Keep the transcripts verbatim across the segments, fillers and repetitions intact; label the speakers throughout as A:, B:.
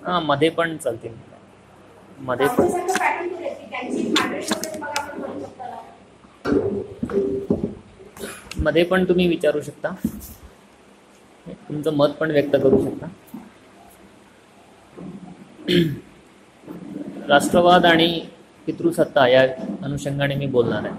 A: हां, मध्ये पण चालतील. मध्ये पण मध्ये पण तुम्ही विचारू शकता, तुमचं मत पण व्यक्त करू शकता. राष्ट्रवाद आणि पितृसत्ता या अनुषंगाने मी बोलणार आहे.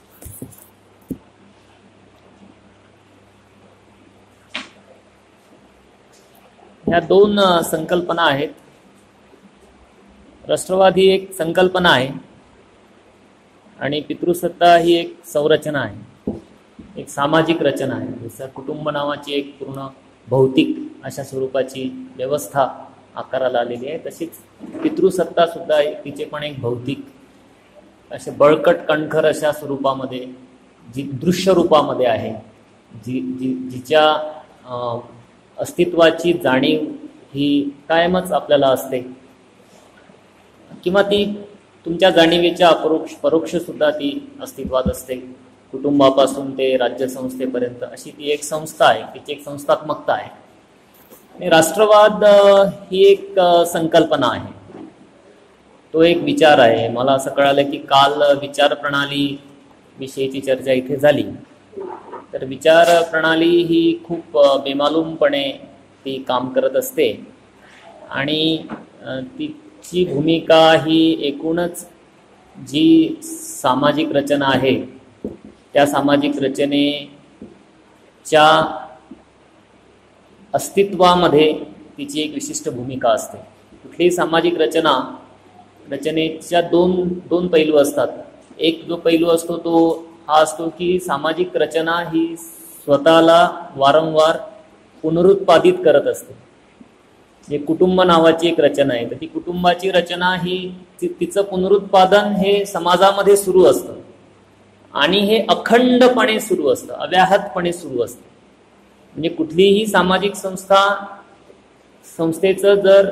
A: ह्या दोन संकल्पना आहेत. राष्ट्रवाद ही एक संकल्पना आहे आणि पितृसत्ता ही एक संरचना आहे, एक सामाजिक रचना आहे. जसं कुटुंब नावाची एक पूर्ण भौतिक अशा स्वरूपाची व्यवस्था आकाराला आलेली आहे, तशीच पितृसत्ता सुद्धा तिचे पण एक भौतिक असे बळकट कणखर अशा स्वरूपामध्ये, जी दृश्य रूपामध्ये आहे, जी जी जिच्या अस्तित्वाची जाणीव ही कायमच आपल्याला असते, किंवा ती तुमच्या जाणीवेच्या अपरोक्ष परोक्ष सुद्धा ती अस्तित्वात असते. कुटुंबापासून ते राज्यसंस्थेपर्यंत अशी ती एक संस्था आहे, तिची एक संस्थात्मकता आहे. आणि राष्ट्रवाद ही एक संकल्पना आहे, तो एक विचार आहे. मला असं कळालं की काल विचार प्रणाली विषयीची चर्चा इथे झाली, तर विचार प्रणाली ही खूप बेमालूमपणे ती काम करत असते आणि तिची भूमिका ही एकूणच जी सामाजिक रचना आहे त्या सामाजिक रचनेच्या अस्तित्वामध्ये तिची एक विशिष्ट भूमिका असते. कुठलीही सामाजिक रचना रचनेच्या दोन दोन पैलू असतात. एक जो पैलू असतो तो हा असतो की सामाजिक रचना ही स्वतःला वारंवार पुनरुत्पादित करत असते. जे कुटुंब नावाची एक रचना आहे, तर ती कुटुंबाची रचना ही तिचं पुनरुत्पादन हे समाजामध्ये सुरू असतं आणि हे अखंडपणे सुरू असतं, अव्याहतपणे सुरू असतं. म्हणजे कुठलीही सामाजिक संस्था संस्थेचं जर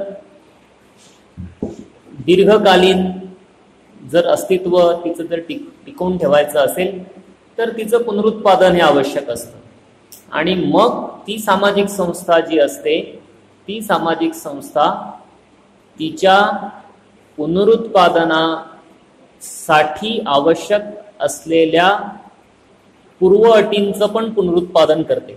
A: दीर्घकालीन जर अस्तित्व तिचं जर टिक टिकवून ठेवायचं असेल तर तिचं पुनरुत्पादन हे आवश्यक असतं. आणि मग ती सामाजिक संस्था जी असते ती सामाजिक संस्था तिच्या पुनरुत्पादनासाठी आवश्यक असलेल्या पूर्व अटींचं पण पुनरुत्पादन करते.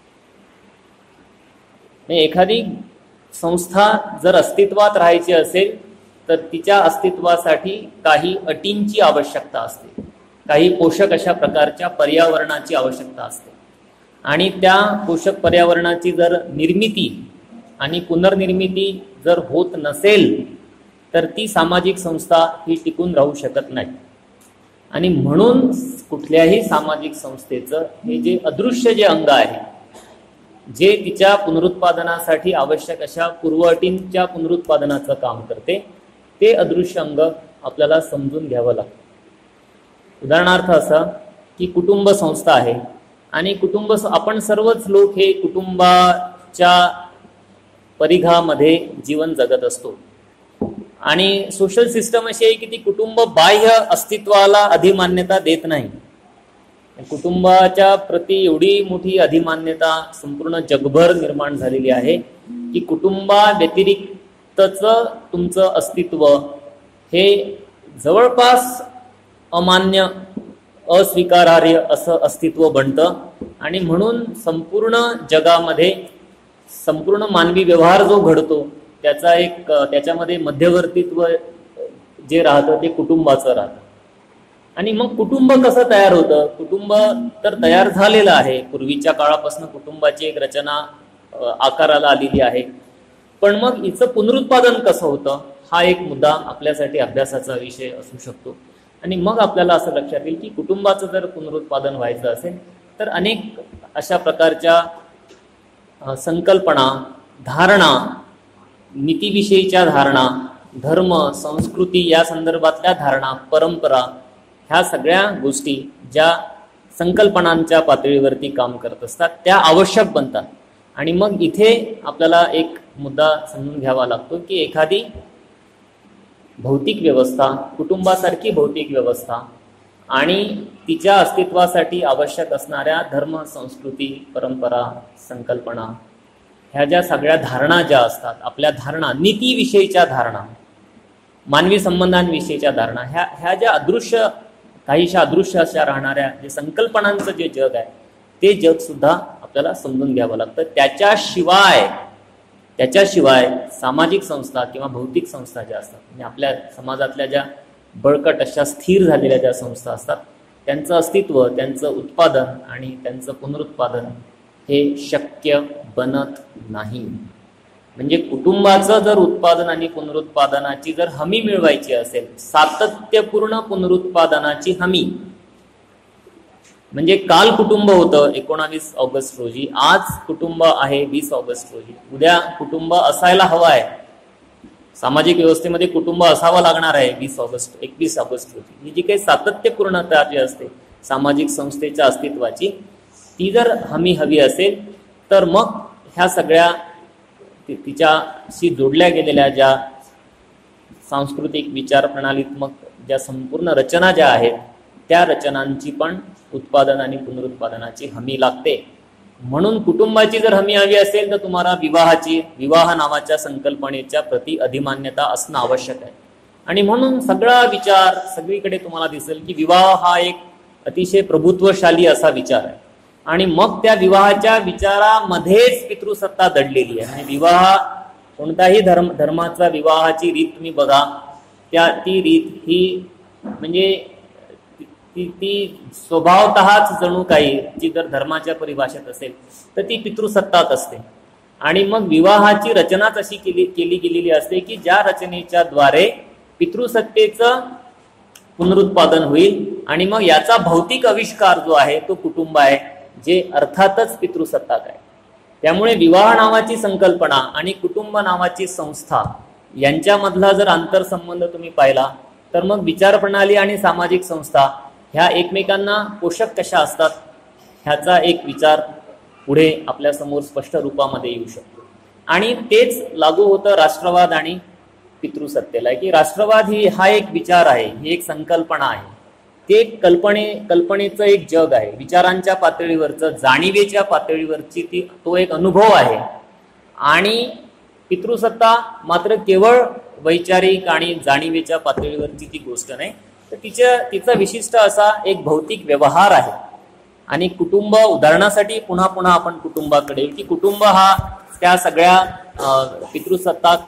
A: एखादी संस्था जर अस्तित्वात राहायची असेल तर तिच्या अस्तित्वासाठी काही अटींची आवश्यकता असते, काही पोषक अशा प्रकारच्या पर्यावरणाची आवश्यकता असते. आणि त्या पोषक पर्यावरणाची जर निर्मिती आणि पुनर्निर्मिती जर होत नसेल तर ती सामाजिक संस्था ही टिकून राहू शकत नाही. आणि म्हणून कुठल्याही सामाजिक संस्थेचं हे जे अदृश्य जे अंग आहे, जे तिच्या पुनरुत्पादनासाठी आवश्यक अशा पूर्वअटींच्या पुनरुत्पादनाचं काम करते, ते अदृश्य अंग आपल्याला समजून घ्यावं लागतं. उदाहरणार्थ असं की कुटुंब संस्था आहे आणि कुटुंब आपण सर्वच लोक हे कुटुंबाच्या परिघामध्ये जीवन जगत असतो. आणि सोशल सिस्टम अशी आहे की ती कुटुंब बाह्य अस्तित्वाला अधिमान्यता देत नाही. कुटुंबाच्या प्रती एवढी मोठी अधिमान्यता संपूर्ण जगभर निर्माण झालेली आहे की कुटुंबा व्यतिरिक्तच तुमचं अस्तित्व हे जवळपास अमान्य, अस्वीकारार्ह असं अस्तित्व बनतं. आणि म्हणून संपूर्ण जगामध्ये संपूर्ण मानवी व्यवहार जो घडतो त्याचा एक त्याच्यामध्ये मध्यवर्तीत्व जे राहतं ते कुटुंबाचं राहतं. आणि मग कुटुंब कसं तयार होतं? कुटुंब तर तयार झालेलं आहे, पूर्वीच्या काळापासून कुटुंबाची एक रचना आकाराला आलेली आहे. पण मग हिचं पुनरुत्पादन कसं होतं हा एक मुद्दा आपल्यासाठी अभ्यासाचा विषय असू शकतो. आणि मग आपल्याला असं लक्षात येईल की कुटुंबाचं जर पुनरुत्पादन व्हायचं असेल तर अनेक अशा प्रकारच्या संकल्पना, धारणा, नीतीविषयीच्या धारणा, धर्म, संस्कृती या संदर्भातल्या धारणा, परंपरा, ह्या सगळ्या गोष्टी ज्या संकल्पनांच्या पातळीवरती काम करत असतात त्या आवश्यक बनतात. आणि मग इथे आपल्याला एक मुद्दा समजून घ्यावा लागतो की एखादी भौतिक व्यवस्था, कुटुंबासारखी भौतिक व्यवस्था आणि तिच्या अस्तित्वासाठी आवश्यक असणाऱ्या धर्म, संस्कृती, परंपरा, संकल्पना ह्या ज्या सगळ्या धारणा ज्या असतात, आपल्या धारणा, नीतीविषयीच्या धारणा, मानवी संबंधांविषयीच्या धारणा, ह्या ह्या ज्या अदृश्य, काहीशा अदृश्य अशा राहणाऱ्या जे संकल्पनांचं जे जग आहे, ते जग सुद्धा आपल्याला समजून घ्यावं लागतं. त्याच्याशिवाय त्याच्याशिवाय सामाजिक संस्था किंवा भौतिक संस्था ज्या असतात, म्हणजे आपल्या समाजातल्या ज्या बळकट अशा स्थिर झालेल्या ज्या संस्था असतात, त्यांचं अस्तित्व, त्यांचं उत्पादन आणि त्यांचं पुनरुत्पादन हे शक्य बनत नाही. म्हणजे कुटुंबाचं जर उत्पादन आणि पुनरुत्पादनाची जर हमी मिळवायची असेल, सातत्यपूर्ण पुनरुत्पादनाची हमी, म्हणजे काल कुटुंब होतं एकोणावीस ऑगस्ट रोजी, आज कुटुंब आहे वीस ऑगस्ट रोजी, उद्या कुटुंब असायला हवं आहे, सामाजिक व्यवस्थेमध्ये कुटुंब असावं लागणार आहे वीस ऑगस्ट एकवीस ऑगस्ट रोजी. ही जी काही सातत्यपूर्णता जी असते सामाजिक संस्थेच्या अस्तित्वाची, ती जर हमी हवी असेल तर मग ह्या सगळ्या तिच्याशी जोडल्या गेलेल्या ज्या सांस्कृतिक विचार प्रणालीत्मक ज्या संपूर्ण रचना ज्या आहेत, त्या रचनांची पण उत्पादन आणि पुनरुत्पादनाची हमी लागते. म्हणून कुटुंबाची जर हमी हवी असेल तर तुम्हाला विवाहाची, विवाह नावाच्या संकल्पनेच्या प्रति अधिमान्यता असणं आवश्यक आहे. आणि म्हणून सगळा विचार सगळीकडे तुम्हाला दिसेल की विवाह हा एक अतिशय प्रभुत्वशाली असा विचार आहे. आणि मग त्या विवाहाच्या विचारामध्येच पितृसत्ता दडलेली आहे. म्हणजे विवाह, कोणताही धर्म धर्माचा विवाहाची रीत तुम्ही बघा, त्या ती रीत ही म्हणजे ती ती स्वभावतःच जणू काही, जी जर धर्माच्या परिभाषेत असेल तर ती पितृसत्ताच असते. आणि मग विवाहाची रचनाच अशी केली केली गेलेली असते की ज्या रचनेच्या द्वारे पितृसत्तेचं पुनरुत्पादन होईल. आणि मग याचा भौतिक आविष्कार जो आहे तो कुटुंब आहे, जे अर्थातच पितृसत्ताक आहे. त्यामुळे विवाह नावाची संकल्पना आणि कुटुंब नावाची संस्था यांच्यामधला जर आंतरसंबंध तुम्ही पाहिला तर मग विचारप्रणाली आणि सामाजिक संस्था ह्या एकमेकांना पोषक कशा असतात ह्याचा एक विचार पुढे आपल्यासमोर स्पष्ट रूपामध्ये येऊ शकतो. आणि तेच लागू होतं राष्ट्रवाद आणि पितृसत्तेला, की राष्ट्रवाद ही हा एक विचार आहे, ही एक संकल्पना आहे, ते एक कल्पने कल्पनेचं एक जग आहे, विचारांच्या पातळीवरचं, जाणीवेच्या पातळीवरची ती तो एक अनुभव आहे. आणि पितृसत्ता मात्र केवळ वैचारिक आणि जाणीवेच्या पातळीवरची ती गोष्ट नाही, तर तिच्या तिचा विशिष्ट असा एक भौतिक व्यवहार आहे. आणि कुटुंब, उदाहरणासाठी पुन्हा पुन्हा आपण कुटुंबाकडे, की कुटुंब हा त्या सगळ्या पितृसत्ताक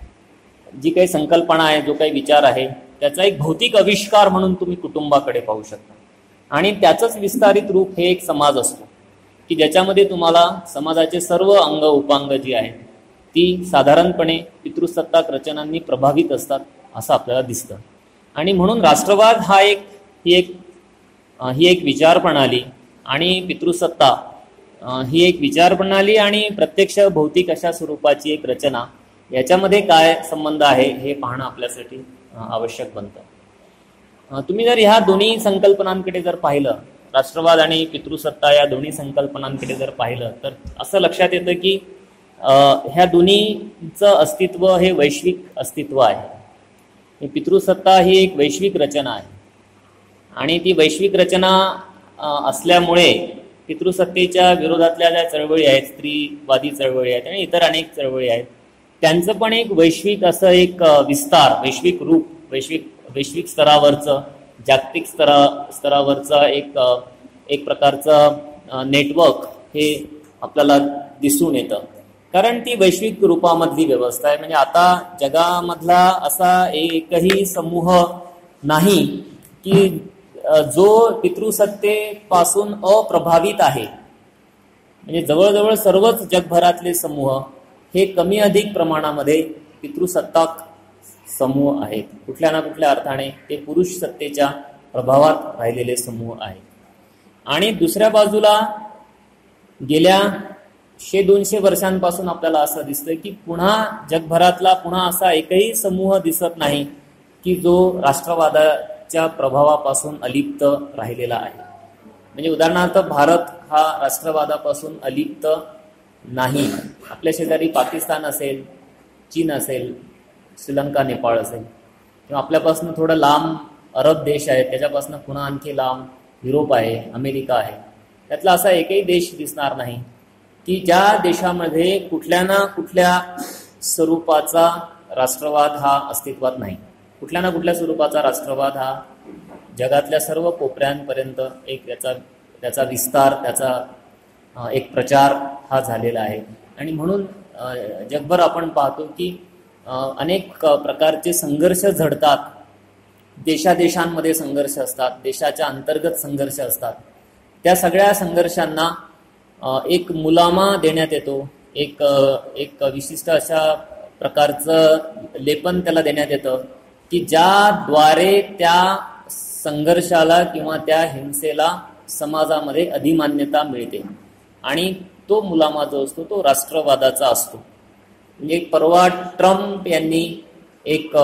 A: जी काही संकल्पना आहे, जो काही विचार आहे, त्याचा एक भौतिक आविष्कार म्हणून तुम्ही कुटुंबाकडे पाहू शकता. आणि त्याचंच विस्तारित रूप हे एक समाज असतो, की ज्याच्यामध्ये तुम्हाला समाजाचे सर्व अंग उपांग जी आहेत ती साधारणपणे पितृसत्ताक रचनांनी प्रभावित असतात असं आपल्याला दिसतं. आणि म्हणून राष्ट्रवाद हा एक ही एक ही एक विचार प्रणाली आणि पितृसत्ता ही एक विचार प्रणाली आणि प्रत्यक्ष भौतिक अशा स्वरूपाची एक रचना, याच्यामध्ये काय संबंध आहे हे पाहणं आपल्यासाठी आवश्यक बनतं. तुम्ही जर ह्या दोन्ही संकल्पनांकडे जर पाहिलं, राष्ट्रवाद आणि पितृसत्ता या दोन्ही संकल्पनांकडे जर पाहिलं, तर असं लक्षात येतं की ह्या दोन्हीचं अस्तित्व हे वैश्विक अस्तित्व आहे. पितृसत्ता ही एक वैश्विक रचना आहे आणि ती वैश्विक रचना असल्यामुळे पितृसत्तेच्या विरोधातल्या ज्या चळवळी आहेत, स्त्रीवादी चळवळी आहेत आणि इतर अनेक चळवळी आहेत, त्यांचं पण एक वैश्विक असं एक विस्तार, वैश्विक रूप, वैश्विक वैश्विक स्तरावरचं, जागतिक स्तरा स्तरावरचं एक एक प्रकारचं नेटवर्क हे आपल्याला दिसून येतं. कारण ती वैश्विक रूपामधली व्यवस्था आहे. म्हणजे आता जगामधला असा एकही समूह नाही की जो पितृसत्तेपासून अप्रभावित आहे. म्हणजे जवळजवळ सर्वच जगभरातले समूह हे कमी अधिक प्रमाणामध्ये पितृसत्ताक समूह आहेत. कुठल्या ना कुठल्या अर्थाने ते पुरुष सत्तेच्या प्रभावात राहिलेले समूह आहेत. आणि दुसऱ्या बाजूला गेल्या शे दोनशे वर्षांपासून आपल्याला असं दिसतं की पुन्हा जगभरातला पुन्हा असा एकही समूह दिसत नाही की जो राष्ट्रवादाच्या प्रभावापासून अलिप्त राहिलेला आहे. म्हणजे उदाहरणार्थ भारत हा राष्ट्रवादापासून अलिप्त नाही. आपल्या शेजारी पाकिस्तान असेल, चीन असेल, श्रीलंका, नेपाळ असेल, किंवा आपल्यापासून थोडं लांब अरब देश आहेत, त्याच्यापासून पुन्हा आणखी लांब युरोप आहे, अमेरिका आहे, त्यातला असा एकही देश दिसणार नाही की ज्या देशामध्ये कुठल्या ना कुठल्या स्वरूपाचा राष्ट्रवाद हा अस्तित्वात नाही, कुठल्या ना कुठल्या स्वरूपाचा राष्ट्रवाद हा जगातल्या सर्व कोपऱ्यांपर्यंत एक त्याचा त्याचा विस्तार, त्याचा एक प्रचार हा झालेला आहे. आणि म्हणून जगभर आपण पाहतो की अनेक प्रकारचे संघर्ष झडतात, देशादेशांमध्ये संघर्ष असतात, देशाच्या अंतर्गत संघर्ष असतात. त्या सगळ्या संघर्षांना एक मुलामा देण्यात येतो, एक एक विशिष्ट अशा प्रकारचं लेपन त्याला देण्यात येतं की ज्याद्वारे त्या संघर्षाला किंवा त्या हिंसेला समाजामध्ये अधिमान्यता मिळते. आणि तो मुलामा जो असतो तो राष्ट्रवादाचा असतो. म्हणजे परवा ट्रम्प यांनी एक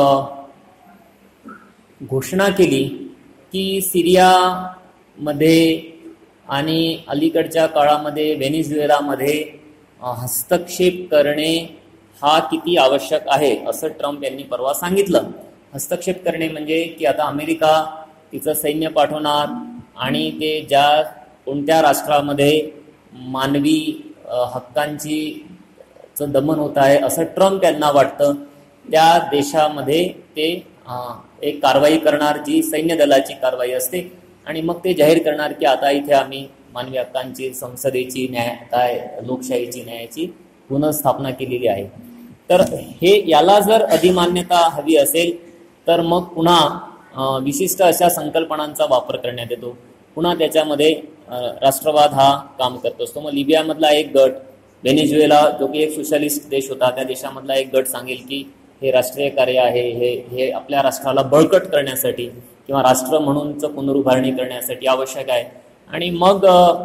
A: घोषणा केली की सिरियामध्ये आणि अलीकडच्या काळामध्ये व्हेनेझुएलामध्ये हस्तक्षेप करणे हा किती आवश्यक आहे असं ट्रम्प यांनी परवा सांगितलं. हस्तक्षेप करणे म्हणजे की आता अमेरिका तिचं सैन्य पाठवणार आणि ते ज्या कोणत्या राष्ट्रामध्ये मानवी हक्कांची दमन होत आहे असं ट्रम्प यांना वाटतं, त्या देशामध्ये ते एक कारवाई करणार जी सैन्य दलाची कारवाई असते. आणि मग ते जाहीर करणार की आता इथे आम्ही मानवी हक्कांची, संसदेची, न्याय काय लोकशाहीची न्यायाची पुनर्स्थापना केलेली आहे. तर हे याला जर अधिमान्यता हवी असेल तर मग पुन्हा विशिष्ट अशा संकल्पनांचा वापर करण्यात येतो. पुन्हा त्याच्यामध्ये राष्ट्रवाद हा काम करत असतो. मग लिबियामधला एक गट, व्हेनेझुएला जो की एक सोशलिस्ट देश होता, त्या देशामधला एक गट सांगेल की हे राष्ट्रीय कार्य आहे, हे हे आपल्या राष्ट्राला बळकट करण्यासाठी किंवा राष्ट्र म्हणूनच पुनरुभारणी करण्यासाठी आवश्यक आहे. आणि मग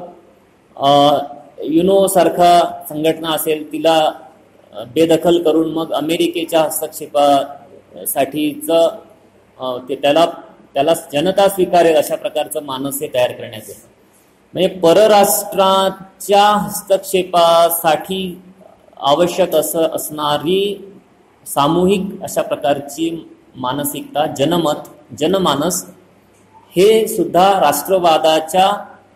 A: युनो सारखा संघटना असेल तिला बेदखल करून मग अमेरिकेच्या हस्तक्षेपासाठीच ते त्याला त्याला जनता स्वीकारेल अशा प्रकारचं मानस तयार करण्यात येतं. म्हणजे परराष्ट्राच्या हस्तक्षेपासाठी आवश्यक असं असणारी सामूहिक अशा प्रकारची मानसिकता, जनमत, जनमानस हे सुद्धा राष्ट्रवादाच्या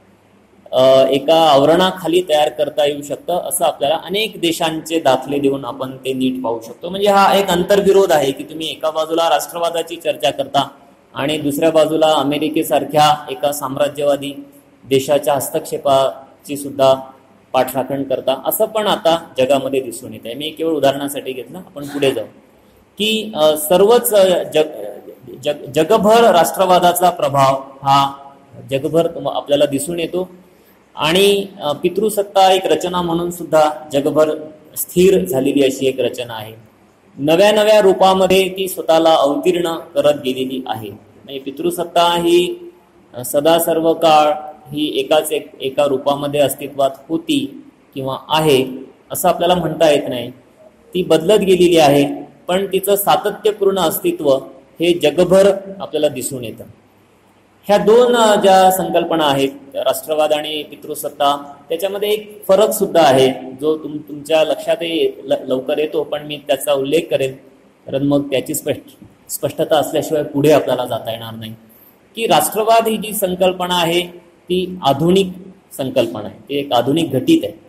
A: एका आवरणाखाली तयार करता येऊ शकतं असं आपल्याला अनेक देशांचे दाखले देऊन आपण ते नीट पाहू शकतो. म्हणजे हा एक अंतर्विरोध आहे की तुम्ही एका बाजूला राष्ट्रवादाची चर्चा करता आणि दुसऱ्या बाजूला अमेरिकेसारख्या एका साम्राज्यवादी देशाच्या हस्तक्षेपाची सुद्धा पाठराखण करता, असं पण आता जगामध्ये दिसून येत आहे. मी केवळ उदाहरणासाठी घेतलं, आपण पुढे जाऊ की सर्वच जग जग जगभर राष्ट्रवादाचा प्रभाव हा जगभर आपल्याला दिसून येतो. आणि पितृसत्ता एक रचना म्हणून सुद्धा जगभर स्थिर झालेली अशी एक रचना आहे. नव्या नव्या रूपामध्ये ती स्वतःला अवतीर्ण करत गेलेली आहे. म्हणजे पितृसत्ता ही सदा सर्व काळ ही एकाच एक एका रूपामध्ये अस्तित्वात होती किंवा आहे असं आपल्याला म्हणता येत नाही. ती बदलत गेलेली आहे, पण तिचं सातत्यपूर्ण अस्तित्व हे जगभर आपल्याला दिसून येतं. ह्या दोन ज्या संकल्पना आहेत, राष्ट्रवाद आणि पितृसत्ता, त्याच्यामध्ये एक फरक सुद्धा आहे जो तुम तुमच्या लक्षातही लवकर येतो, पण मी त्याचा उल्लेख करेन कारण मग त्याची स्पष्ट स्पष्टता असल्याशिवाय पुढे आपल्याला जाता येणार नाही. की राष्ट्रवाद ही जी संकल्पना आहे ती आधुनिक संकल्पना आहे, ती एक आधुनिक घटित आहे.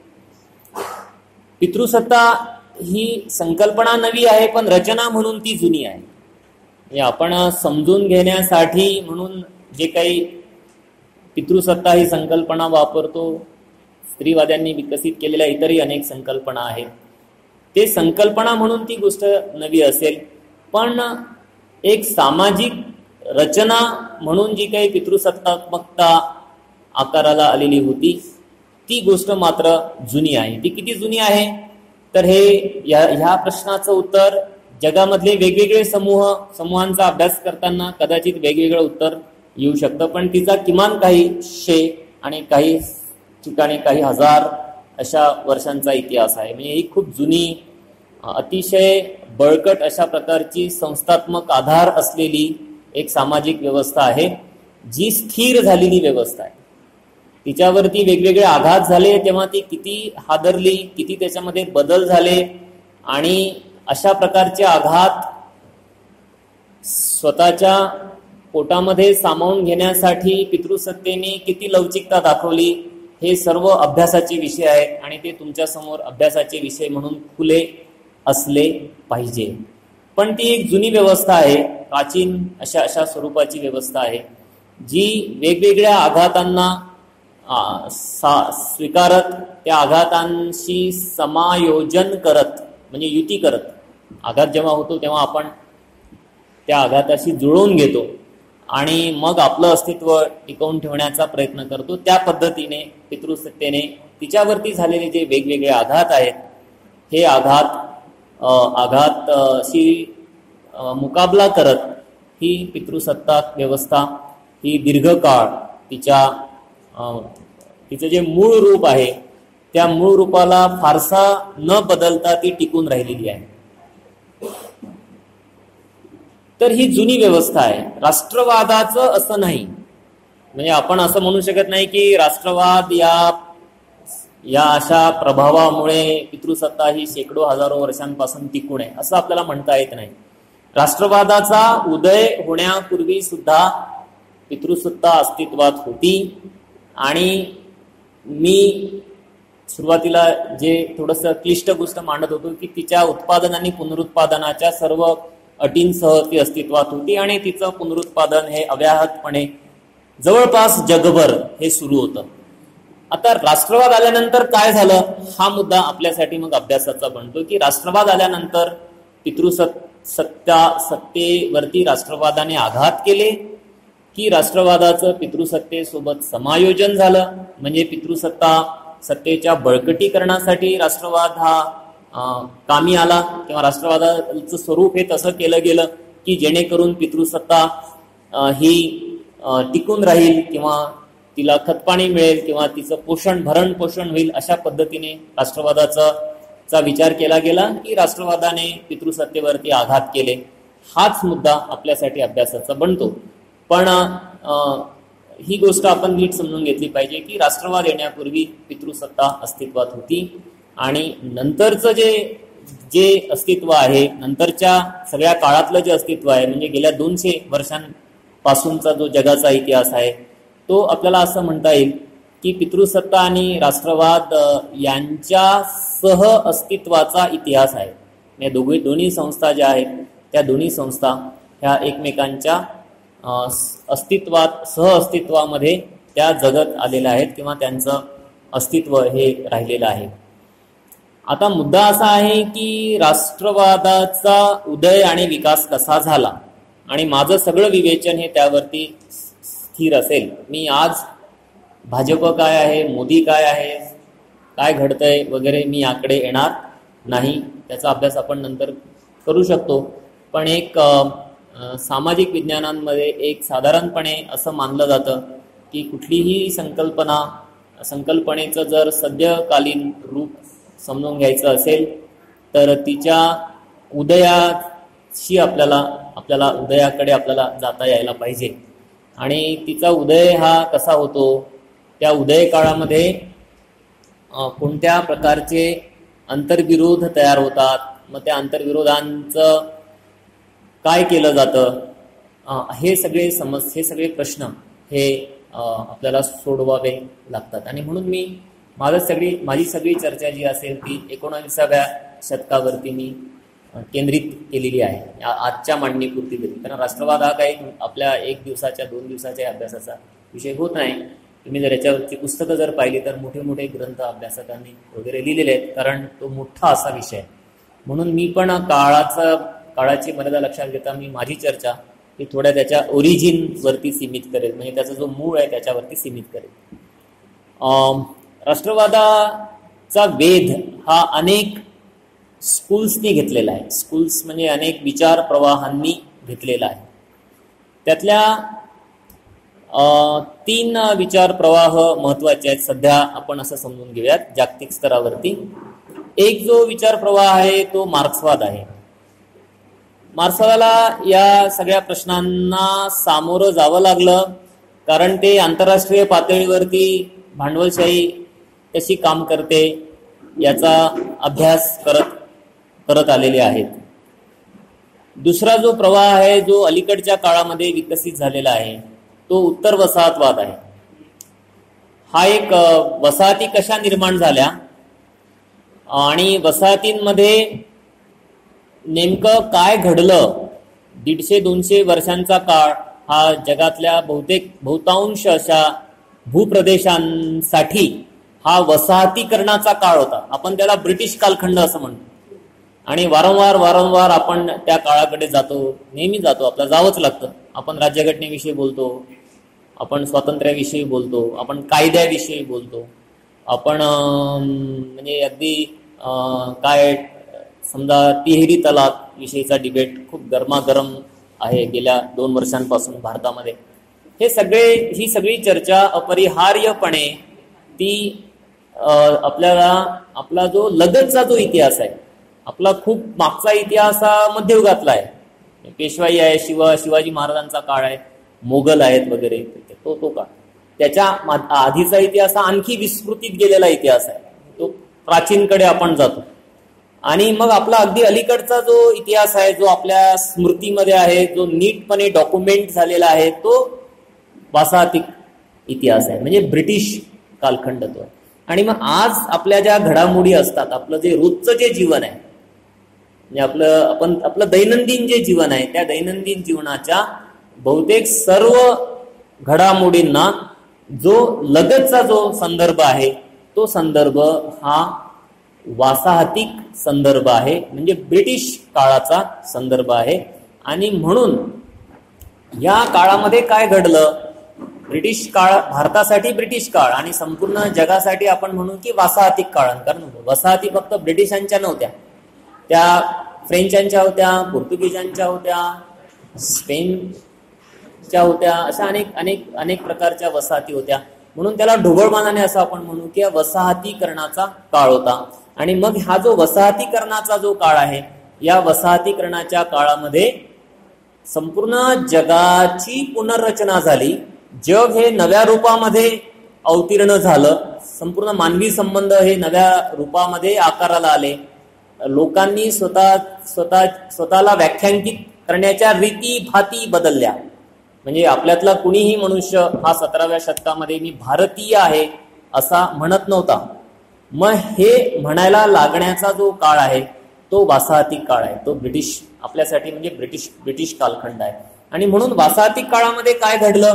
A: पितृसत्ता ही संकल्पना नवी आहे पण रचना म्हणून ती जुनी आहे. म्हणजे आपण समजून घेण्यासाठी म्हणून जे काही पितृसत्ता ही संकल्पना वापरतो, स्त्रीवाद्यांनी विकसित केलेल्या इतरही अनेक संकल्पना आहेत, ते संकल्पना म्हणून ती गोष्ट नवी असेल, पण एक सामाजिक रचना म्हणून जी काही पितृसत्तात्मकता आकाराला आलेली होती ती गोष्ट मात्र जुनी आहे. ती किती जुनी आहे तर हे या ह्या प्रश्नाचं उत्तर जगामधले वेगवेगळे समूह समूहांचा अभ्यास करताना कदाचित वेगवेगळं उत्तर येऊ शकतं, पण तिचा किमान काही शे आणि काही ठिकाणी काही हजार अशा वर्षांचा इतिहास आहे. म्हणजे ही खूप जुनी, अतिशय बळकट अशा प्रकारची संस्थात्मक आधार असलेली एक सामाजिक व्यवस्था आहे जी स्थिर झालेली व्यवस्था आहे. तिच्यावरती वेगवेगळे आघात झाले तेव्हा ती किती हादरली, किती त्याच्यामध्ये बदल झाले आणि अशा प्रकारचे आघात स्वतःच्या पोटामध्ये सामावून घेण्यासाठी पितृसत्तेने किती लवचिकता दाखवली हे सर्व अभ्यासाचे विषय आहेत आणि ते तुमच्यासमोर अभ्यासाचे विषय म्हणून खुले असले पाहिजे. पण ती एक जुनी व्यवस्था आहे, प्राचीन अशा अशा स्वरूपाची व्यवस्था आहे, जी वेगवेगळ्या आघातांना स्वीकारत त्या आघातांशी समायोजन करत म्हणजे युती करत, आघात जेव्हा होतो तेव्हा आपण त्या आघाताशी जुळवून घेतो आणि मग आपलं अस्तित्व टिकवून ठेवण्याचा प्रयत्न करतो. त्या पद्धतीने पितृसत्तेने तिच्यावरती झालेले जे वेगवेगळे आघात आहेत हे आघात आघातशी मुकाबला करत ही पितृसत्ता व्यवस्था ही दीर्घकाळ तिच्या तिचं जे मूळ रूप आहे त्या मूळ रूपाला फारसा न बदलता ती टिकून राहिलेली आहे. तर ही जुनी व्यवस्था आहे. राष्ट्रवादाचं असं नाही, म्हणजे आपण असं म्हणू शकत नाही की राष्ट्रवाद या या अशा प्रभावामुळे पितृसत्ता ही शेकडो हजारो वर्षांपासून टिकून आहे असं आपल्याला म्हणता येत नाही. राष्ट्रवादाचा उदय होण्यापूर्वी सुद्धा पितृसत्ता अस्तित्वात होती आणि मी सुरुवातीला जे थोडंसं क्लिष्ट गोष्ट मांडत होतो की तिच्या उत्पादन आणि पुनरुत्पादनाच्या सर्व अटींसह ती अस्तित्वात होती आणि तिचं पुनरुत्पादन हे अव्याहतपणे जवळपास जगभर हे सुरू होतं. आता राष्ट्रवाद आल्यानंतर काय झालं हा मुद्दा आपल्यासाठी मग अभ्यासाचा बनतो की राष्ट्रवाद आल्यानंतर पितृसत् सत्ता सत्तेवरती राष्ट्रवादाने आघात केले की राष्ट्रवादाचं पितृसत्तेसोबत समायोजन झालं, म्हणजे पितृसत्ता सत्तेच्या बळकटीकरणासाठी राष्ट्रवाद हा कामी आला किंवा राष्ट्रवादाचं स्वरूप हे तसं केलं गेलं की जेणेकरून पितृसत्ता ही टिकून राहील किंवा तिला खतपाणी मिळेल किंवा तिचं पोषण भरण पोषण होईल अशा पद्धतीने राष्ट्रवादाचा चा विचार केला गेला की राष्ट्रवादाने पितृसत्तेवरती आघात केले. हाच मुद्दा आपल्यासाठी अभ्यासाचा बनतो. पण ही गोष्ट आपण नीट समजून घेतली पाहिजे की राष्ट्रवाद येण्यापूर्वी पितृसत्ता अस्तित्वात होती आणि नंतरचं जे जे अस्तित्व आहे, नंतरच्या सगळ्या काळातलं जे अस्तित्व आहे म्हणजे गेल्या दोनशे वर्षांपासूनचा जो जगाचा इतिहास आहे तो आपल्याला असं म्हणता येईल की पितृसत्ता आणि राष्ट्रवाद यांच्या सह अस्तित्वाचा इतिहास आहे. या दोघी दोन्ही संस्था ज्या आहेत त्या दोन्ही संस्था ह्या एकमेकांच्या अस्तित्वात सह अस्तित्वामध्ये त्या जगत आलेल्या आहेत किंवा त्यांचं अस्तित्व हे राहिलेलं आहे. आता मुद्दा असा आहे की राष्ट्रवादाचा उदय आणि विकास कसा झाला आणि माझं सगळं विवेचन हे त्यावरती स्थिर असेल. मी आज भाजप काय आहे, मोदी काय आहे, काय घडतंय वगैरे मी याकडे येणार नाही, त्याचा अभ्यास आपण नंतर करू शकतो. पण एक सामाजिक विज्ञानांमध्ये एक साधारणपणे असं मानलं जातं की कुठलीही संकल्पना संकल्पनेचं जर सद्यकालीन रूप समजून घ्यायचं असेल तर तिच्या उदयाशी आपल्याला आपल्याला उदयाकडे आपल्याला जाता यायला पाहिजे. आणि तिचा उदय हा कसा होतो, त्या उदय काळामध्ये कोणत्या प्रकारचे आंतरविरोध तयार होतात, मग त्या आंतरविरोधांचं काय केलं जातं, हे सगळे समस्या हे सगळे प्रश्न हे आपल्याला सोडवावे लागतात. आणि म्हणून मी माझं सगळी माझी सगळी चर्चा जी असेल ती एकोणाविसाव्या शतकावरती मी केंद्रित केलेली आहे आजच्या मांडणीपुरती तरी. कारण राष्ट्रवाद हा काही आपल्या एक दिवसाच्या दोन दिवसाच्या अभ्यासाचा विषय होत नाही. तुम्ही जर याच्यावरची पुस्तकं जर पाहिली तर मोठे मोठे ग्रंथ अभ्यासकांनी वगैरे लिहिलेले आहेत, कारण तो मोठा असा विषय आहे. म्हणून मी पण काळाचा काळाची मर्यादा लक्षात घेता मी माझी चर्चा ही थोड्या त्याच्या ओरिजिन वरती सीमित करेल, म्हणजे त्याचा जो मूळ आहे त्याच्यावरती सीमित करेल. राष्ट्रवादाचा वेध हा अनेक स्कूल्सनी घेतलेला आहे. स्कूल्स म्हणजे अनेक विचार प्रवाहांनी घेतलेला आहे. त्यातल्या तीन विचार प्रवाह महत्वाचे आहेत सध्या आपण असं समजून घेऊयात जागतिक स्तरावरती. एक जो विचार प्रवाह आहे तो मार्क्सवाद आहे. मार्क्सवादाला या सगळ्या प्रश्नांना सामोरं जावं लागलं कारण ते आंतरराष्ट्रीय पातळीवरती भांडवलशाही कशी काम करते याचा अभ्यास करत करत आलेले आहेत. दुसरा जो प्रवाह आहे जो अलीकडच्या काळामध्ये विकसित झालेला आहे तो उत्तर वसाहतवाद आहे. हा एक वसाहती कशा निर्माण झाल्या आणि वसाहतींमध्ये नेमकं काय घडलं. दीडशे दोनशे वर्षांचा काळ हा जगातल्या बहुतेक बहुतांश अशा भूप्रदेशांसाठी हा वसाहतीकरणाचा काळ होता. आपण त्याला ब्रिटिश कालखंड असं म्हणतो आणि वारंवार वारंवार आपण त्या काळाकडे जातो, नेहमी जातो, आपल्याला जावंच लागतं. आपण राज्यघटनेविषयी बोलतो, आपण स्वातंत्र्याविषयी बोलतो, आपण कायद्याविषयी बोलतो, आपण म्हणजे अगदी काय समजा तिहेरी तलाक विषयीचा डिबेट खूप गरमागरम आहे गेल्या दोन वर्षांपासून भारतामध्ये. हे सगळे ही सगळी चर्चा अपरिहार्यपणे ती आपल्याला आपला जो लगतचा जो इतिहास आहे, आपला खूप मागचा इतिहास हा मध्ययुगातला आहे. पेशवाई आहे, शिवा शिवाजी महाराजांचा काळ आहे, मोगल आहेत वगैरे, तो तो काळ. त्याच्या आधीचा इतिहास हा आणखी विस्मृतीत गेलेला इतिहास आहे, तो प्राचीनकडे आपण जातो. आणि मग आपला अगदी अलीकडचा जो इतिहास आहे, जो आपल्या स्मृतीमध्ये आहे, जो नीटपणे डॉक्युमेंट झालेला आहे, तो वसाहती इतिहास आहे, म्हणजे ब्रिटिश कालखंड तो. आणि मग आज आपल्या ज्या घडामोडी असतात, आपलं जे रोजचं जे जीवन आहे, म्हणजे आपलं आपण आपलं दैनंदिन जे जीवन आहे, त्या दैनंदिन जीवनाच्या बहुतेक सर्व घडामोडींना जो लगतचा जो संदर्भ आहे, तो संदर्भ हा वासाहतिक संदर्भ आहे, म्हणजे ब्रिटिश काळाचा संदर्भ आहे. आणि म्हणून या काळामध्ये काय घडलं, ब्रिटिश काळ भारतासाठी ब्रिटिश काळ आणि संपूर्ण जगासाठी आपण म्हणू की वासाहतिक काळ. कारण वसाहती फक्त ब्रिटिशांच्या नव्हत्या, त्या फ्रेंचांच्या होत्या, पोर्तुगीजांच्या होत्या, स्पेनच्या होत्या, अशा अनेक अनेक अनेक प्रकारच्या वसाहती होत्या. म्हणून त्याला ढोबळमानाने असं आपण म्हणू की वसाहतीकरणाचा काळ होता. आणि मग हा जो वसाहतीकरणाचा जो काळ आहे, या वसाहतीकरणाच्या काळामध्ये संपूर्ण जगाची पुनर्रचना झाली. जग हे नव्या रूपामध्ये अवतीर्ण झालं, संपूर्ण मानवी संबंध हे नव्या रूपामध्ये आकाराला आले. लोकांनी स्वतः स्वतः स्वतःला व्याख्यांकित करण्याच्या रीती भाती बदलल्या. म्हणजे आपल्यातला कुणीही मनुष्य हा सतराव्या शतकामध्ये मी भारतीय आहे असा म्हणत नव्हता. मग हे म्हणायला लागण्याचा जो काळ आहे तो वासाहतिक काळ आहे, तो ब्रिटिश आपल्यासाठी म्हणजे ब्रिटिश ब्रिटिश कालखंड आहे. आणि म्हणून वासाहतिक काळामध्ये काय घडलं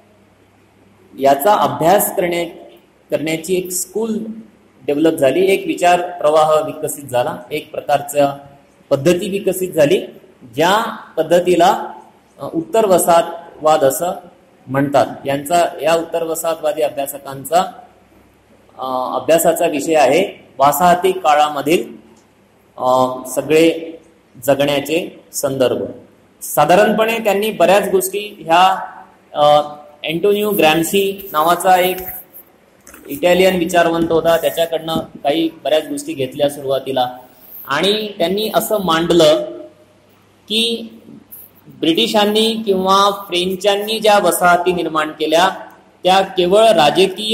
A: याचा अभ्यास करण्या करण्याची एक स्कूल डेव्हलप झाली, एक विचार प्रवाह विकसित झाला, एक प्रकारच्या पद्धती विकसित झाली, ज्या पद्धतीला उत्तर वसाहतवाद असं म्हणतात. यांचा या उत्तर वसाहतवादी अभ्यासकांचा अभ्यासाचा विषय आहे वासाहतिक काळामधील सगळे जगण्याचे संदर्भ. साधारणपणे त्यांनी बऱ्याच गोष्टी ह्या अँटोनियो ग्रॅम्सी नावाचा एक इटालियन विचारवंत होता, त्याच्याकडनं काही बऱ्याच गोष्टी घेतल्या सुरुवातीला. आणि त्यांनी असं मांडलं की ब्रिटिशांनी किंवा फ्रेंचांनी ज्या वसाहती निर्माण केल्या त्या केवळ राजकीय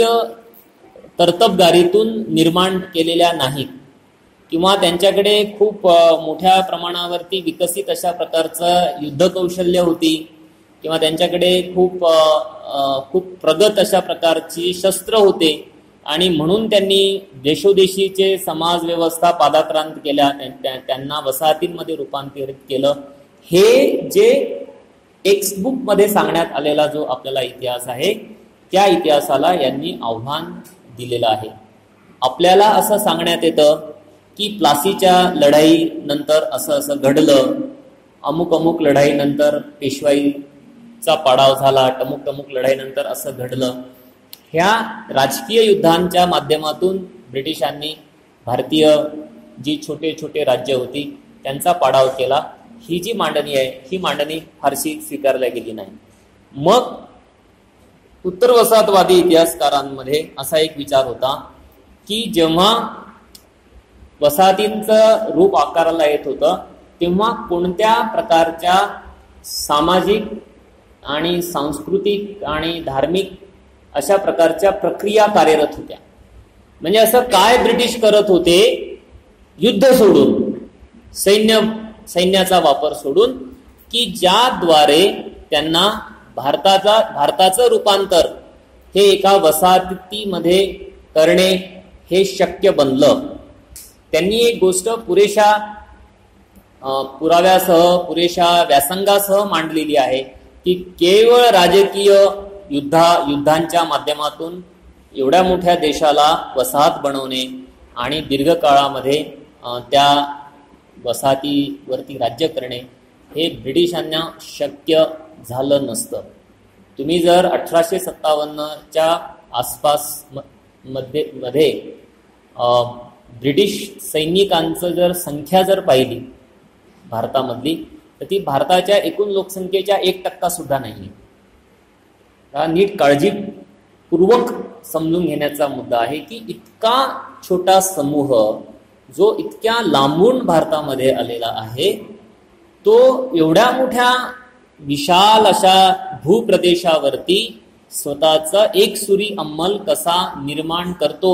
A: तरतबदारीतून निर्माण केलेल्या नाहीत, किंवा त्यांच्याकडे खूप मोठ्या प्रमाणावरती विकसित अशा प्रकारचं युद्धकौशल्य होती, किंवा त्यांच्याकडे खूप खूप प्रगत अशा प्रकारची शस्त्र होते. आणि म्हणून त्यांनी देशोदेशीचे समाज व्यवस्था पादाक्रांत केल्या, त्यांना वसाहतींमध्ये रूपांतरित केलं. हे जे टेक्स्टबुक मध्ये सांगण्यात आलेला जो आपल्याला इतिहास आहे, त्या इतिहासाला यांनी आव्हान दिलेलं आहे. आपल्याला असं सांगण्यात येतं की प्लासीच्या लढाई नंतर असं असं घडलं, अमुक अमुक लढाई नंतर पेशवाईचा पाडाव झाला, टमुक टमुक लढाई नंतर असं घडलं. ह्या राजकीय युद्धांच्या माध्यमातून ब्रिटिशांनी भारतीय जी छोटे छोटे राज्य होती त्यांचा पाडाव केला. ही जी मांडणी आहे ही मांडणी फारशी स्वीकारल्या गेली नाही. मग उत्तर वसाहतवादी इतिहासकारांमध्ये असा एक विचार होता की जेव्हा वसाहतींचं रूप आकाराला येत होतं तेव्हा कोणत्या प्रकारच्या सामाजिक आणि सांस्कृतिक आणि धार्मिक अशा प्रकारच्या प्रक्रिया कार्यरत होत्या. म्हणजे असं काय ब्रिटिश करत होते, युद्ध सोडून, सैन्य सैन्याचा वापर सोडून, की ज्याद्वारे त्यांना भारताचा भारताचं रूपांतर हे एका वसाहतीमध्ये करणे हे शक्य बनलं. त्यांनी एक गोष्ट पुरेशा पुराव्यासह पुरेशा व्यासंगासह मांडलेली आहे की केवळ राजकीय युद्धा युद्धांच्या माध्यमातून एवढ्या मोठ्या देशाला वसाहत बनवणे आणि दीर्घकाळामध्ये त्या वसाहतीवरती राज्य करणे हे ब्रिटिशांना शक्य झालं नसतं. तुम्ही जर अठराशे सत्तावन्नच्या आसपास मध्ये मध्ये ब्रिटिश सैनिकांचं जर संख्या जर पाहिली भारतामधली तर ती भारताच्या एकूण लोकसंख्येच्या एक टक्का सुद्धा नाही. हा नीट काळजीपूर्वक समजून घेण्याचा मुद्दा आहे की इतका छोटा समूह जो इतक्या लांबून भारतामध्ये आलेला आहे तो एवढ्या मोठ्या विशाल अशा भूप्रदेशावरती स्वतःचा एकसुरी अंमल कसा निर्माण करतो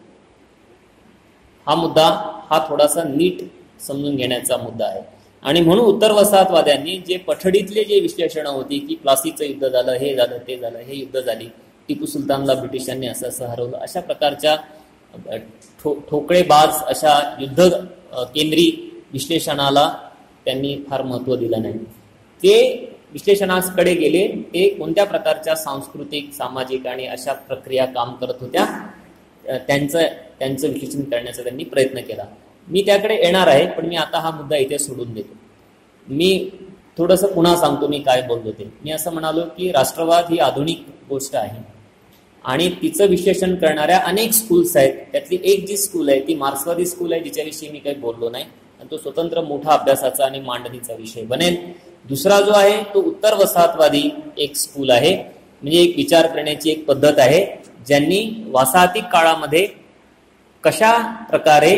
A: हा मुद्दा हा थोडासा नीट समजून घेण्याचा मुद्दा आहे. आणि म्हणून उत्तर वसाहतवाद्यांनी जे पठडीतले जे विश्लेषण होती की प्लासीचं युद्ध झालं, हे झालं, ते झालं, हे युद्ध झाली, टिपू सुलतानला ब्रिटिशांनी असं असं हरवलं, अशा प्रकारच्या ठो ठोकळेबाज अशा युद्ध केंद्री विश्लेषणाला त्यांनी फार महत्त्व दिलं नाही. ते विश्लेषणाकडे गेले ते कोणत्या प्रकारच्या सांस्कृतिक सामाजिक आणि अशा प्रक्रिया काम करत होत्या त्यांचं त्यांचं विश्लेषण करण्याचा त्यांनी प्रयत्न केला. मी त्याकडे येणार आहे पण मी आता हा मुद्दा इथे सोडून देतो. मी थोडंसं पुन्हा सांगतो मी काय बोललो ते. मी असं म्हणालो की राष्ट्रवाद ही आधुनिक गोष्ट आहे आणि तिचं विश्लेषण करणाऱ्या अनेक स्कूल्स आहेत. त्यातली एक जी स्कूल आहे ती मार्क्सवादी स्कूल आहे जिच्याविषयी मी काही बोललो नाही आणि तो स्वतंत्र मोठा अभ्यासाचा आणि मांडणीचा विषय बनेल. दुसरा जो आहे तो उत्तर वसाहतवादी एक स्कूल आहे, म्हणजे एक विचार करण्याची एक पद्धत आहे ज्यांनी वसाहती काळामध्ये कशा प्रकारे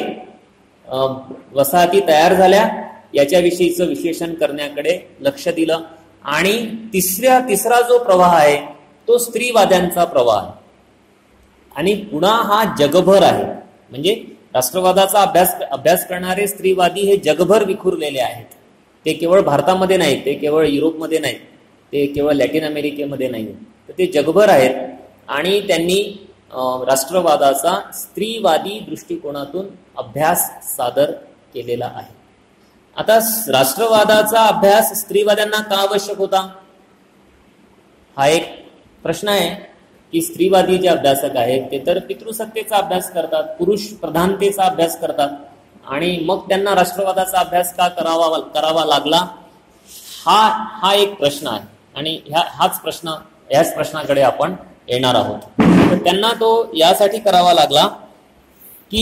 A: वसाहती तयार झाल्या याच्याविषयीचं विश्लेषण करण्याकडे लक्ष दिलं. आणि तिसऱ्या तिसरा जो प्रवाह आहे तो स्त्रीवाद्यांचा प्रवाह आहे आणि पुन्हा हा जगभर आहे. म्हणजे राष्ट्रवादाचा अभ्यास अभ्यास करणारे स्त्रीवादी हे जगभर विखुरलेले आहेत. ते केवळ भारतामध्ये नाहीत, ते केवळ युरोपमध्ये नाहीत, ते केवळ लॅटिन अमेरिकेमध्ये नाहीत, तर ते जगभर आहेत. आणि त्यांनी राष्ट्रवादाचा स्त्रीवादी दृष्टिकोनातून अभ्यास सादर केलेला आहे. आता राष्ट्रवादाचा अभ्यास स्त्रीवाद्यांना का आवश्यक होता हा एक प्रश्न आहे की स्त्रीवादी जे अभ्यासक आहेत ते तर पितृसत्तेचा अभ्यास करतात, पुरुष प्रधानतेचा अभ्यास करतात आणि मग त्यांना राष्ट्रवादाचा अभ्यास का करावा करावा लागला हा हा एक प्रश्न आहे. आणि ह्या हाच प्रश्न ह्याच प्रश्नाकडे आपण येणार आहोत. तर त्यांना तो यासाठी करावा लागला की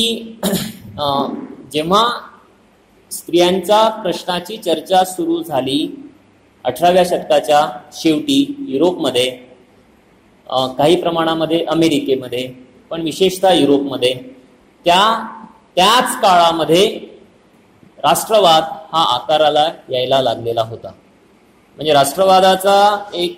A: जेव्हा स्त्रियांच्या प्रश्नाची चर्चा सुरू झाली अठराव्या शतकाच्या शेवटी युरोपमध्ये, काही प्रमाणामध्ये अमेरिकेमध्ये पण विशेषतः युरोपमध्ये, त्या त्याच काळामध्ये राष्ट्रवाद हा आकाराला यायला लागलेला होता. म्हणजे राष्ट्रवादाचा एक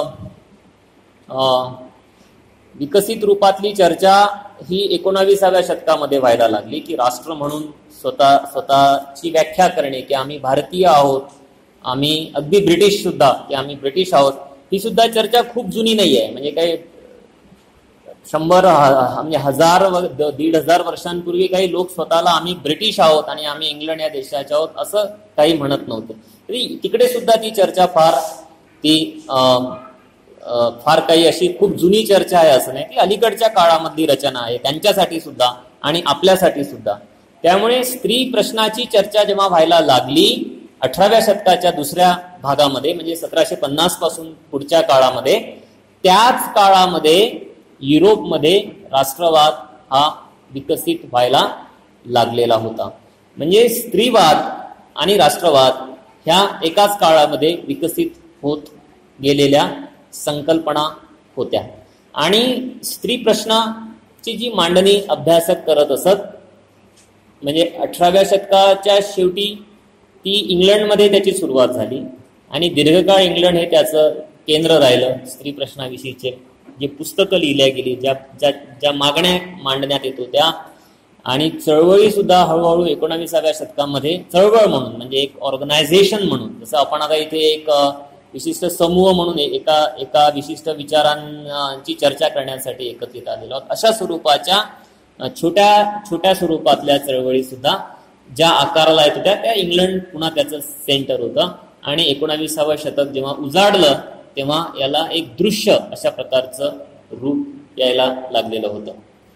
A: विकसित रूपातली चर्चा ही एकोणाविसाव्या शतकामध्ये व्हायला लागली की राष्ट्र म्हणून स्वतः स्वतःची व्याख्या करणे की आम्ही भारतीय आहोत, आम्ही अगदी ब्रिटिश सुद्धा की आम्ही ब्रिटिश आहोत, ही सुद्धा चर्चा खूप जुनी नाही आहे. म्हणजे काही शंभर म्हणजे हजार दीड हजार वर्षांपूर्वी काही लोक स्वतःला आम्ही ब्रिटिश आहोत आणि आम्ही इंग्लंड या देशाचे आहोत असं काही म्हणत नव्हते. तरी तिकडे सुद्धा ती चर्चा फार ती फार काही अशी खूप जुनी चर्चा आहे असं नाही, ती अलीकडच्या काळामधली रचना आहे त्यांच्यासाठी सुद्धा आणि आपल्यासाठी सुद्धा. त्यामुळे स्त्री प्रश्नाची चर्चा जेव्हा व्हायला लागली अठराव्या शतकाच्या दुसऱ्या भागामध्ये म्हणजे सतराशे पन्नास पासून पुढच्या काळामध्ये, त्याच काळामध्ये युरोपमध्ये राष्ट्रवाद हा विकसित व्हायला लागलेला होता. म्हणजे स्त्रीवाद आणि राष्ट्रवाद ह्या एकाच काळामध्ये विकसित होत गेलेल्या संकल्पना होत्या. आणि स्त्री प्रश्नाची जी मांडणी अभ्यासक करत असत म्हणजे अठराव्या शतकाच्या शेवटी ती इंग्लंडमध्ये त्याची सुरुवात झाली आणि दीर्घकाळ इंग्लंड हे त्याचं केंद्र राहिलं. स्त्री प्रश्नाविषयीचे जे पुस्तकं लिहिल्या गेली, ज्या ज्या ज्या मागण्या मांडण्यात येत होत्या आणि चळवळी सुद्धा हळूहळू एकोणाविसाव्या शतकामध्ये चळवळ म्हणून म्हणजे एक ऑर्गनायझेशन म्हणून, जसं आपण आता इथे एक विशिष्ट समूह म्हणून एका एका विशिष्ट विचारांची चर्चा करण्यासाठी एकत्रित आलेलो आहोत. अशा स्वरूपाच्या छोट्या छोट्या स्वरूपातल्या चळवळी सुद्धा ज्या आकाराला येत होत्या त्या इंग्लंड पुन्हा त्याचं सेंटर होतं. आणि एकोणाविसावं शतक जेव्हा उजाडलं तेव्हा याला एक दृश्य अशा प्रकारचं रूप यायला लागलेलं होतं.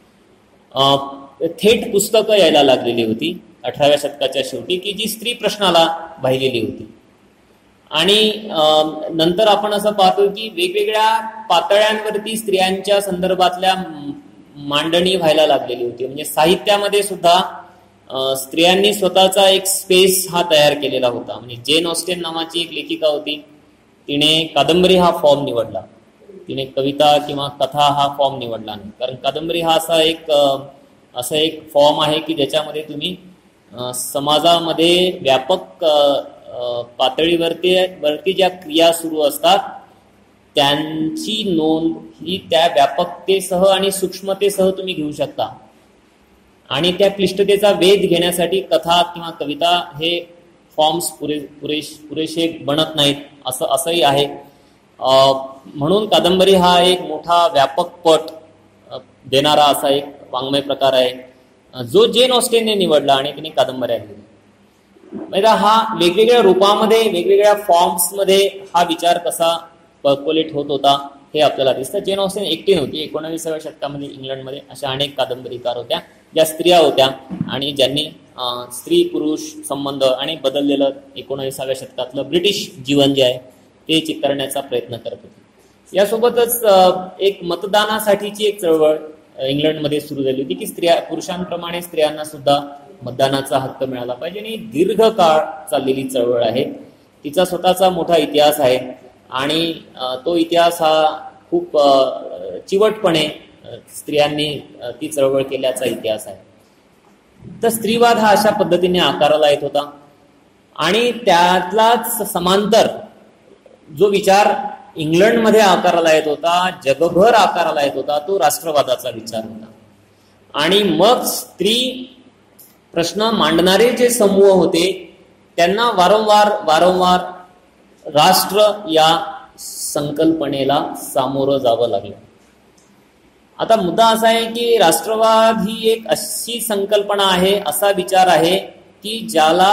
A: थेट पुस्तकं यायला लागलेली होती अठराव्या शतकाच्या शेवटी, की जी स्त्री प्रश्नाला वाहिलेली होती. आणि नंतर आपण असं पाहतो की वेगवेगळ्या पातळ्यांवरती स्त्रियांच्या संदर्भातल्या मांडणी व्हायला लागलेली होती. म्हणजे साहित्यामध्ये सुद्धा स्त्रियांनी स्वतःचा एक स्पेस हा तयार केलेला होता. म्हणजे जेन ऑस्टेन नावाची एक लेखिका होती, तिने कादंबरी हा फॉर्म निवडला, तिने कविता किंवा कथा हा फॉर्म निवडला नाही. कारण कादंबरी हा असा एक असा एक फॉर्म आहे की ज्याच्यामध्ये तुम्ही समाजामध्ये व्यापक पातळीवरती वरती ज्या क्रिया सुरू असतात त्यांची नोंद ही त्या व्यापकतेसह आणि सूक्ष्मतेसह तुम्ही घेऊ शकता. आणि त्या क्लिष्टतेचा वेध घेण्यासाठी कथा किंवा कविता हे फॉर्म्स पुरे पुरेश पुरेसे बनत नाहीत असं असंही आहे. म्हणून कादंबरी हा एक मोठा व्यापक पट देणारा असा एक वाङ्मय प्रकार आहे जो जेन ऑस्टेनने निवडला आणि तिने कादंबऱ्या लिहिल्या. म्हणजे हा वेगवेगळ्या रूपामध्ये वेगवेगळ्या फॉर्म्समध्ये हा विचार कसा पर्कोलेट होत होता हे आपल्याला दिसतं. जेन ऑस्टेन एकटी नव्हती. एकोणाविसाव्या शतकामध्ये इंग्लंडमध्ये अशा अनेक कादंबरीकार होत्या ज्या स्त्रिया होत्या आणि ज्यांनी स्त्री पुरुष संबंध आणि बदललेलं एकोणाविसाव्या शतकातलं ब्रिटिश जीवन जे आहे ते चित्रण्याचा प्रयत्न करत होते. यासोबतच एक मतदानासाठीची एक चळवळ इंग्लंडमध्ये सुरू झाली होती की स्त्रिया पुरुषांप्रमाणे स्त्रियांना सुद्धा मतदानाचा हक्क मिळाला पाहिजे. आणि दीर्घ काळ चाललेली चळवळ आहे, तिचा स्वतःचा मोठा इतिहास आहे आणि तो इतिहास हा खूप चिवटपणे स्त्रियांनी ती चळवळ केल्याचा इतिहास आहे. तर स्त्रीवाद हा अशा पद्धतीने आकाराला येत होता. आणि त्यातलाच समांतर जो विचार इंग्लंडमध्ये आकाराला येत होता, जगभर आकाराला येत होता, तो राष्ट्रवादाचा विचार होता. आणि मग स्त्री प्रश्न मांडणारे जे समूह होते त्यांना वारंवार वारंवार राष्ट्र या संकल्पनेला सामोरं जावं लागलं. आता मुद्दा असा आहे की राष्ट्रवाद ही एक अशी संकल्पना आहे, असा विचार आहे की ज्याला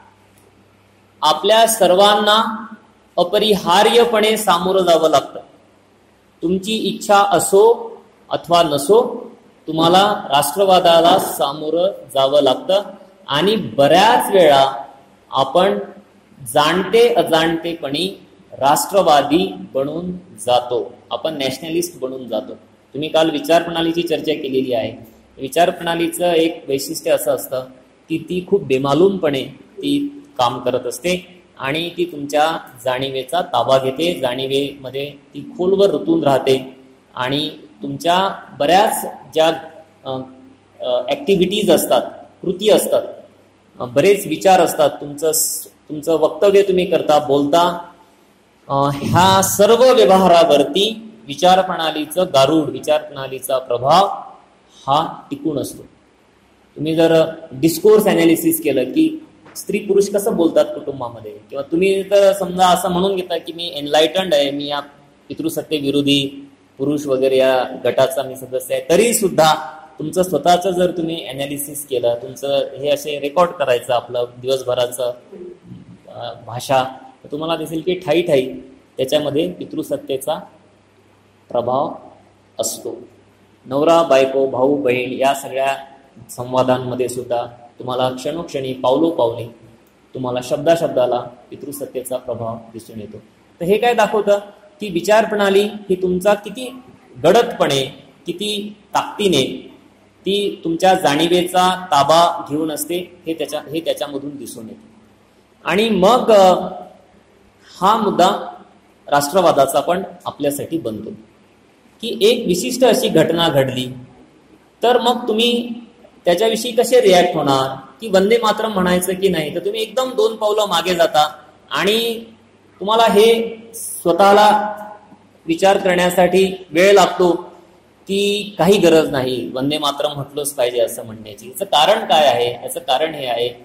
A: आपल्या सर्वांना अपरिहार्यपणे सामोरं जावं लागतं. तुमची इच्छा असो अथवा नसो तुम्हाला राष्ट्रवादाला सामोरं जावं लागतं. आणि बऱ्याच वेळा आपण जाणते अजाणतेपणी राष्ट्रवादी बनून जातो, आपण नॅशनलिस्ट बनून जातो. तुम्ही काल विचार प्रणालीची चर्चा केलेली आहे. विचार प्रणालीचं एक वैशिष्ट्य असं असतं की ती खूप बेमालूमपणे ती काम करत असते आणि ती तुमच्या जाणीवेचा ताबा घेते, जाणीवेमध्ये ती खोलवर रुतून राहते आणि तुमच्या बऱ्याच ज्या ॲक्टिव्हिटीज असतात, कृती असतात, बरेच विचार असतात, तुमचं तुमचं वक्तव्य तुम्ही करता, बोलता, ह्या सर्व व्यवहारावरती विचार प्रणालीचं गारूड, विचार प्रणालीचा प्रभाव हा टिकून असतो. तुम्ही जर डिस्कोर्स ॲनालिसिस केलं की स्त्री पुरुष कसं बोलतात कुटुंबामध्ये, किंवा तुम्ही तर समजा असं म्हणून घेता की मी एनलायटन्ड आहे, मी या पितृसत्य विरोधी पुरुष वगैरे या गटाचा मी सदस्य आहे, तरी सुद्धा तुमचं स्वतःचं जर तुम्ही ॲनालिसिस केलं, तुमचं हे असे रेकॉर्ड करायचं आपलं दिवसभराचं भाषा, तर तुम्हाला दिसेल की ठाई ठाई त्याच्यामध्ये पितृसत्तेचा प्रभाव असतो. नवरा बायको, भाऊ बहीण या सगळ्या संवादांमध्ये सुद्धा तुम्हाला क्षणोक्षणी पावलोपावली तुम्हाला शब्दा शब्दाला पितृसत्तेचा प्रभाव दिसून येतो. तर हे काय दाखवतं की विचार प्रणाली ही तुमचा किती गडदपणे, किती ताकदीने ती तुमच्या जाणीवेचा ताबा घेऊन असते हे त्याच्या हे त्याच्यामधून दिसून येते. आणि मग हा मुद्दा राष्ट्रवादाचा पण आपल्यासाठी बनतो की एक विशिष्ट अशी घटना घडली तर मग तुम्ही त्याच्याविषयी कसे रिॲक्ट होणार, की वंदे मातरम म्हणायचं की नाही, तर तुम्ही एकदम दोन पावलं मागे जाता आणि तुम्हाला हे स्वतःला विचार करण्यासाठी वेळ लागतो की काही गरज नाही वंदे मातरम म्हटलंच पाहिजे असं म्हणण्याची. याचं कारण काय आहे? याचं कारण हे आहे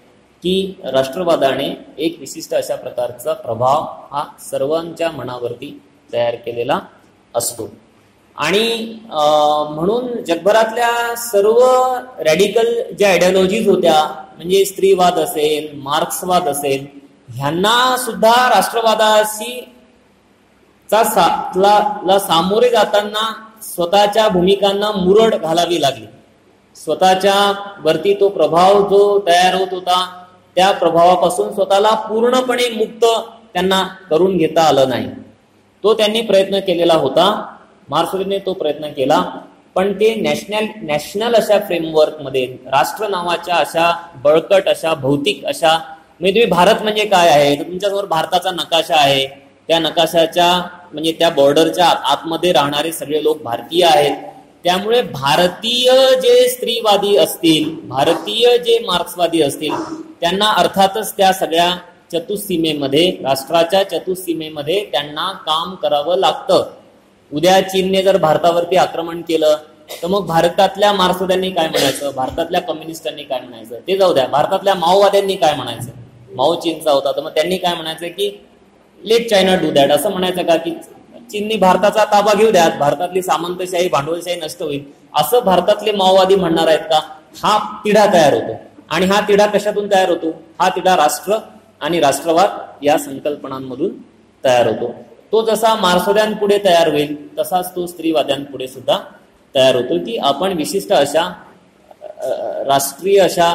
A: की राष्ट्रवादाने एक विशिष्ट अशा प्रकारचा प्रभाव हा सर्वांच्या मनावरती तयार केलेला असतो. आणि म्हणून जगभरातल्या सर्व रॅडिकल ज्या आयडियोलॉजीज होत्या, म्हणजे स्त्रीवाद असेल, मार्क्सवाद असेल, ह्यांना सुद्धा राष्ट्रवादाशी चा सा, ला, ला सामोरे जाताना स्वतःच्या भूमिकांना मुरड घालावी लागली. स्वतःच्या वरती तो प्रभाव जो तयार होत होता त्या प्रभावापासून स्वतःला पूर्णपणे मुक्त त्यांना करून घेता आलं नाही. तो त्यांनी प्रयत्न केलेला होता, मार्क्सने तो प्रयत्न केला, पण ते नॅशनल नॅशनल अशा फ्रेमवर्कमध्ये, राष्ट्र नावाच्या अशा बळकट अशा भौतिक अशा, म्हणजे तुम्ही भारत म्हणजे काय आहे तर तुमच्यासमोर भारताचा नकाशा आहे, त्या नकाशाच्या म्हणजे त्या बॉर्डरच्या आतमध्ये राहणारे सगळे लोक भारतीय आहेत. त्यामुळे भारतीय जे स्त्रीवादी असतील, भारतीय जे मार्क्सवादी असतील, त्यांना अर्थातच त्या सगळ्या चतुःसीमेमध्ये, राष्ट्राच्या चतुःसीमेमध्ये त्यांना काम करावं लागतं. उद्या चीनने जर भारतावरती आक्रमण केलं तर मग भारतातल्या मार्क्सवाद्यांनी काय म्हणायचं, भारतातल्या कम्युनिस्टांनी काय म्हणायचं, ते जाऊ द्या, भारतातल्या माओवाद्यांनी काय म्हणायचं, माओ चीनचा होता तर मग त्यांनी काय म्हणायचं की लेट चायना डू दॅट, असं म्हणायचं का की चीननी भारताचा ताबा घेऊ द्या, भारतातली सामंतशाही भांडवलशाही नष्ट होईल, असं भारतातले माओवादी म्हणणार आहेत का? हा तिढा तयार होतो. आणि हा तिढा कशातून तयार होतो? हा तिढा राष्ट्र आणि राष्ट्रवाद या संकल्पनांमधून तयार होतो. तो जसा मार्क्सवाद्यांपुढे तयार होईल तसाच तो स्त्रीवाद्यांपुढे सुद्धा तयार होतो की आपण विशिष्ट अशा राष्ट्रीय अशा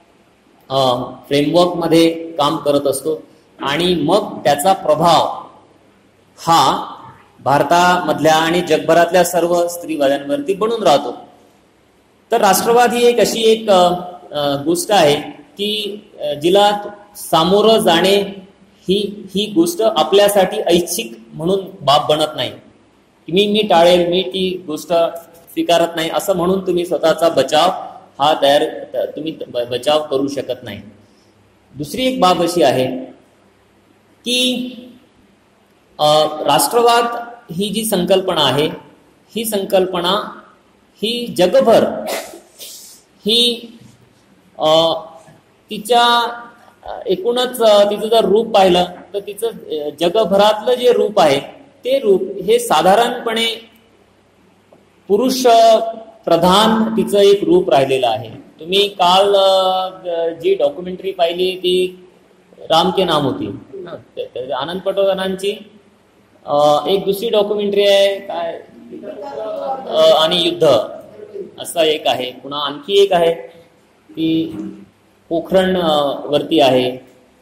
A: फ्रेमवर्कमध्ये काम करत असतो आणि मग त्याचा प्रभाव हा भारतामधल्या आणि जगभरातल्या सर्व स्त्रीवाद्यांवरती बनून राहतो. तर राष्ट्रवाद ही एक अशी एक गोष्ट आहे की जिला सामोरं जाणे ही ही गोष्ट आपल्यासाठी ऐच्छिक म्हणून बाब बनत नाही. मी मी टाळेल, मी ती गोष्ट स्वीकारत नाही असं म्हणून तुम्ही स्वतःचा बचाव हा तयार तुम्ही बचाव करू शकत नाही. दुसरी एक बाब अशी आहे की राष्ट्रवाद ही जी संकल्पना आहे, ही संकल्पना ही जगभर ही तिच्या एकूणच तिचं जर रूप पाहिलं तर तिचं जगभरातलं जे रूप आहे ते रूप हे साधारणपणे पुरुष प्रधान तिचं एक रूप राहिलेलं आहे. तुम्ही काल जी डॉक्युमेंटरी पाहिली ती राम के नाम होती, आनंद पटवर्धनांची. एक दुसरी डॉक्युमेंटरी आहे काय आणि युद्ध असं एक आहे. पुन्हा आणखी एक आहे ती पोखरण वरती आहे,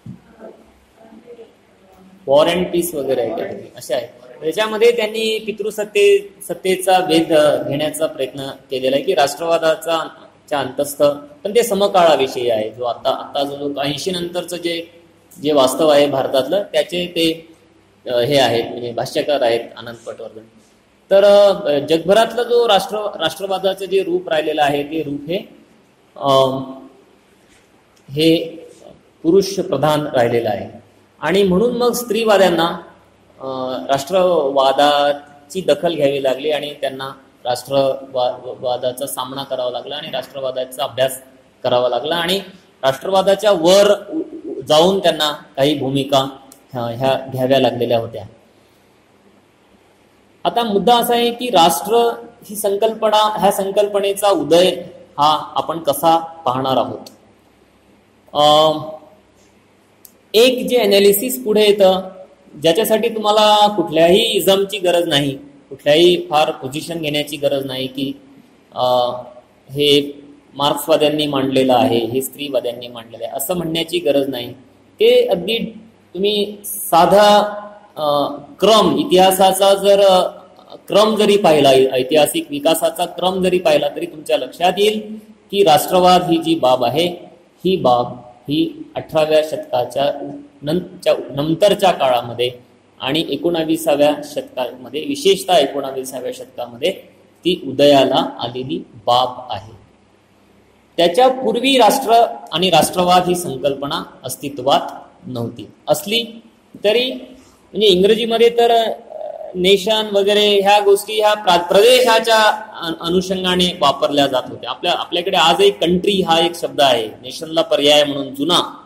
A: वॉर अँड पीस वगैरे आहे, अशा आहे. त्याच्यामध्ये त्यांनी पितृसत्ते सत्तेचा वेध घेण्याचा प्रयत्न केलेला आहे की राष्ट्रवादाचा च्या अंतस्थ, पण ते समकाळाविषयी आहे. जो आता आता जो ऐंशी नंतरचं जे जे वास्तव आहे भारतातलं त्याचे ते हे आहेत, म्हणजे भाष्यकार आहेत आनंद पटवर्धन. तर जगभरातलं जो राष्ट्र राष्ट्रवादाचं जे रूप राहिलेलं आहे ते रूप हे हे पुरुष प्रधान राहिलेलं आहे. आणि म्हणून मग स्त्रीवाद्यांना राष्ट्रवादाची दखल घ्यावी लागली आणि त्यांना राष्ट्रवादाचा सामना करावा लागला आणि राष्ट्रवादाचा अभ्यास करावा लागला आणि राष्ट्रवादाच्या वर जाऊन त्यांना काही भूमिका ह्या घ्याव्या लागलेल्या होत्या. आता मुद्दा असा आहे की राष्ट्र ही संकल्पना, ह्या संकल्पनेचा उदय हा आपण कसा पाहणार आहोत. एक जे अनालिसिस पुढे येतं ज्याच्यासाठी तुम्हाला कुठल्याही इझमची गरज नाही, कुठल्याही फार पोझिशन घेण्याची गरज नाही की हे मार्क्सवाद्यांनी मांडलेलं आहे, हे स्त्रीवाद्यांनी मांडलेलं आहे असं म्हणण्याची गरज नाही. ते अगदी तुम्ही साधा क्रम, इतिहासाचा जर क्रम जरी पाहिला, ऐतिहासिक विकासाचा क्रम जरी पाहिला तरी तुमच्या लक्षात येईल की राष्ट्रवाद ही जी बाब आहे ही बाब ही अठराव्या शतकाच्या नंतरच्या काळामध्ये आणि एकोणाविसाव्या शतकामध्ये, विशेषतः एकोणाविसाव्या शतकामध्ये ती उदयाला आलेली बाब आहे. त्याच्या पूर्वी राष्ट्र आणि राष्ट्रवाद ही संकल्पना अस्तित्वात नव्हती. असली तरी म्हणजे इंग्रजीमध्ये तर नेशन वगैरे ह्या गोष्टी ह्या प्रदेशाच्या अनुषंगाने वापरल्या जात होत्या. आपल्या आपल्याकडे आज एक कंट्री हा एक शब्द आहे, नेशनला पर्याय म्हणून जुना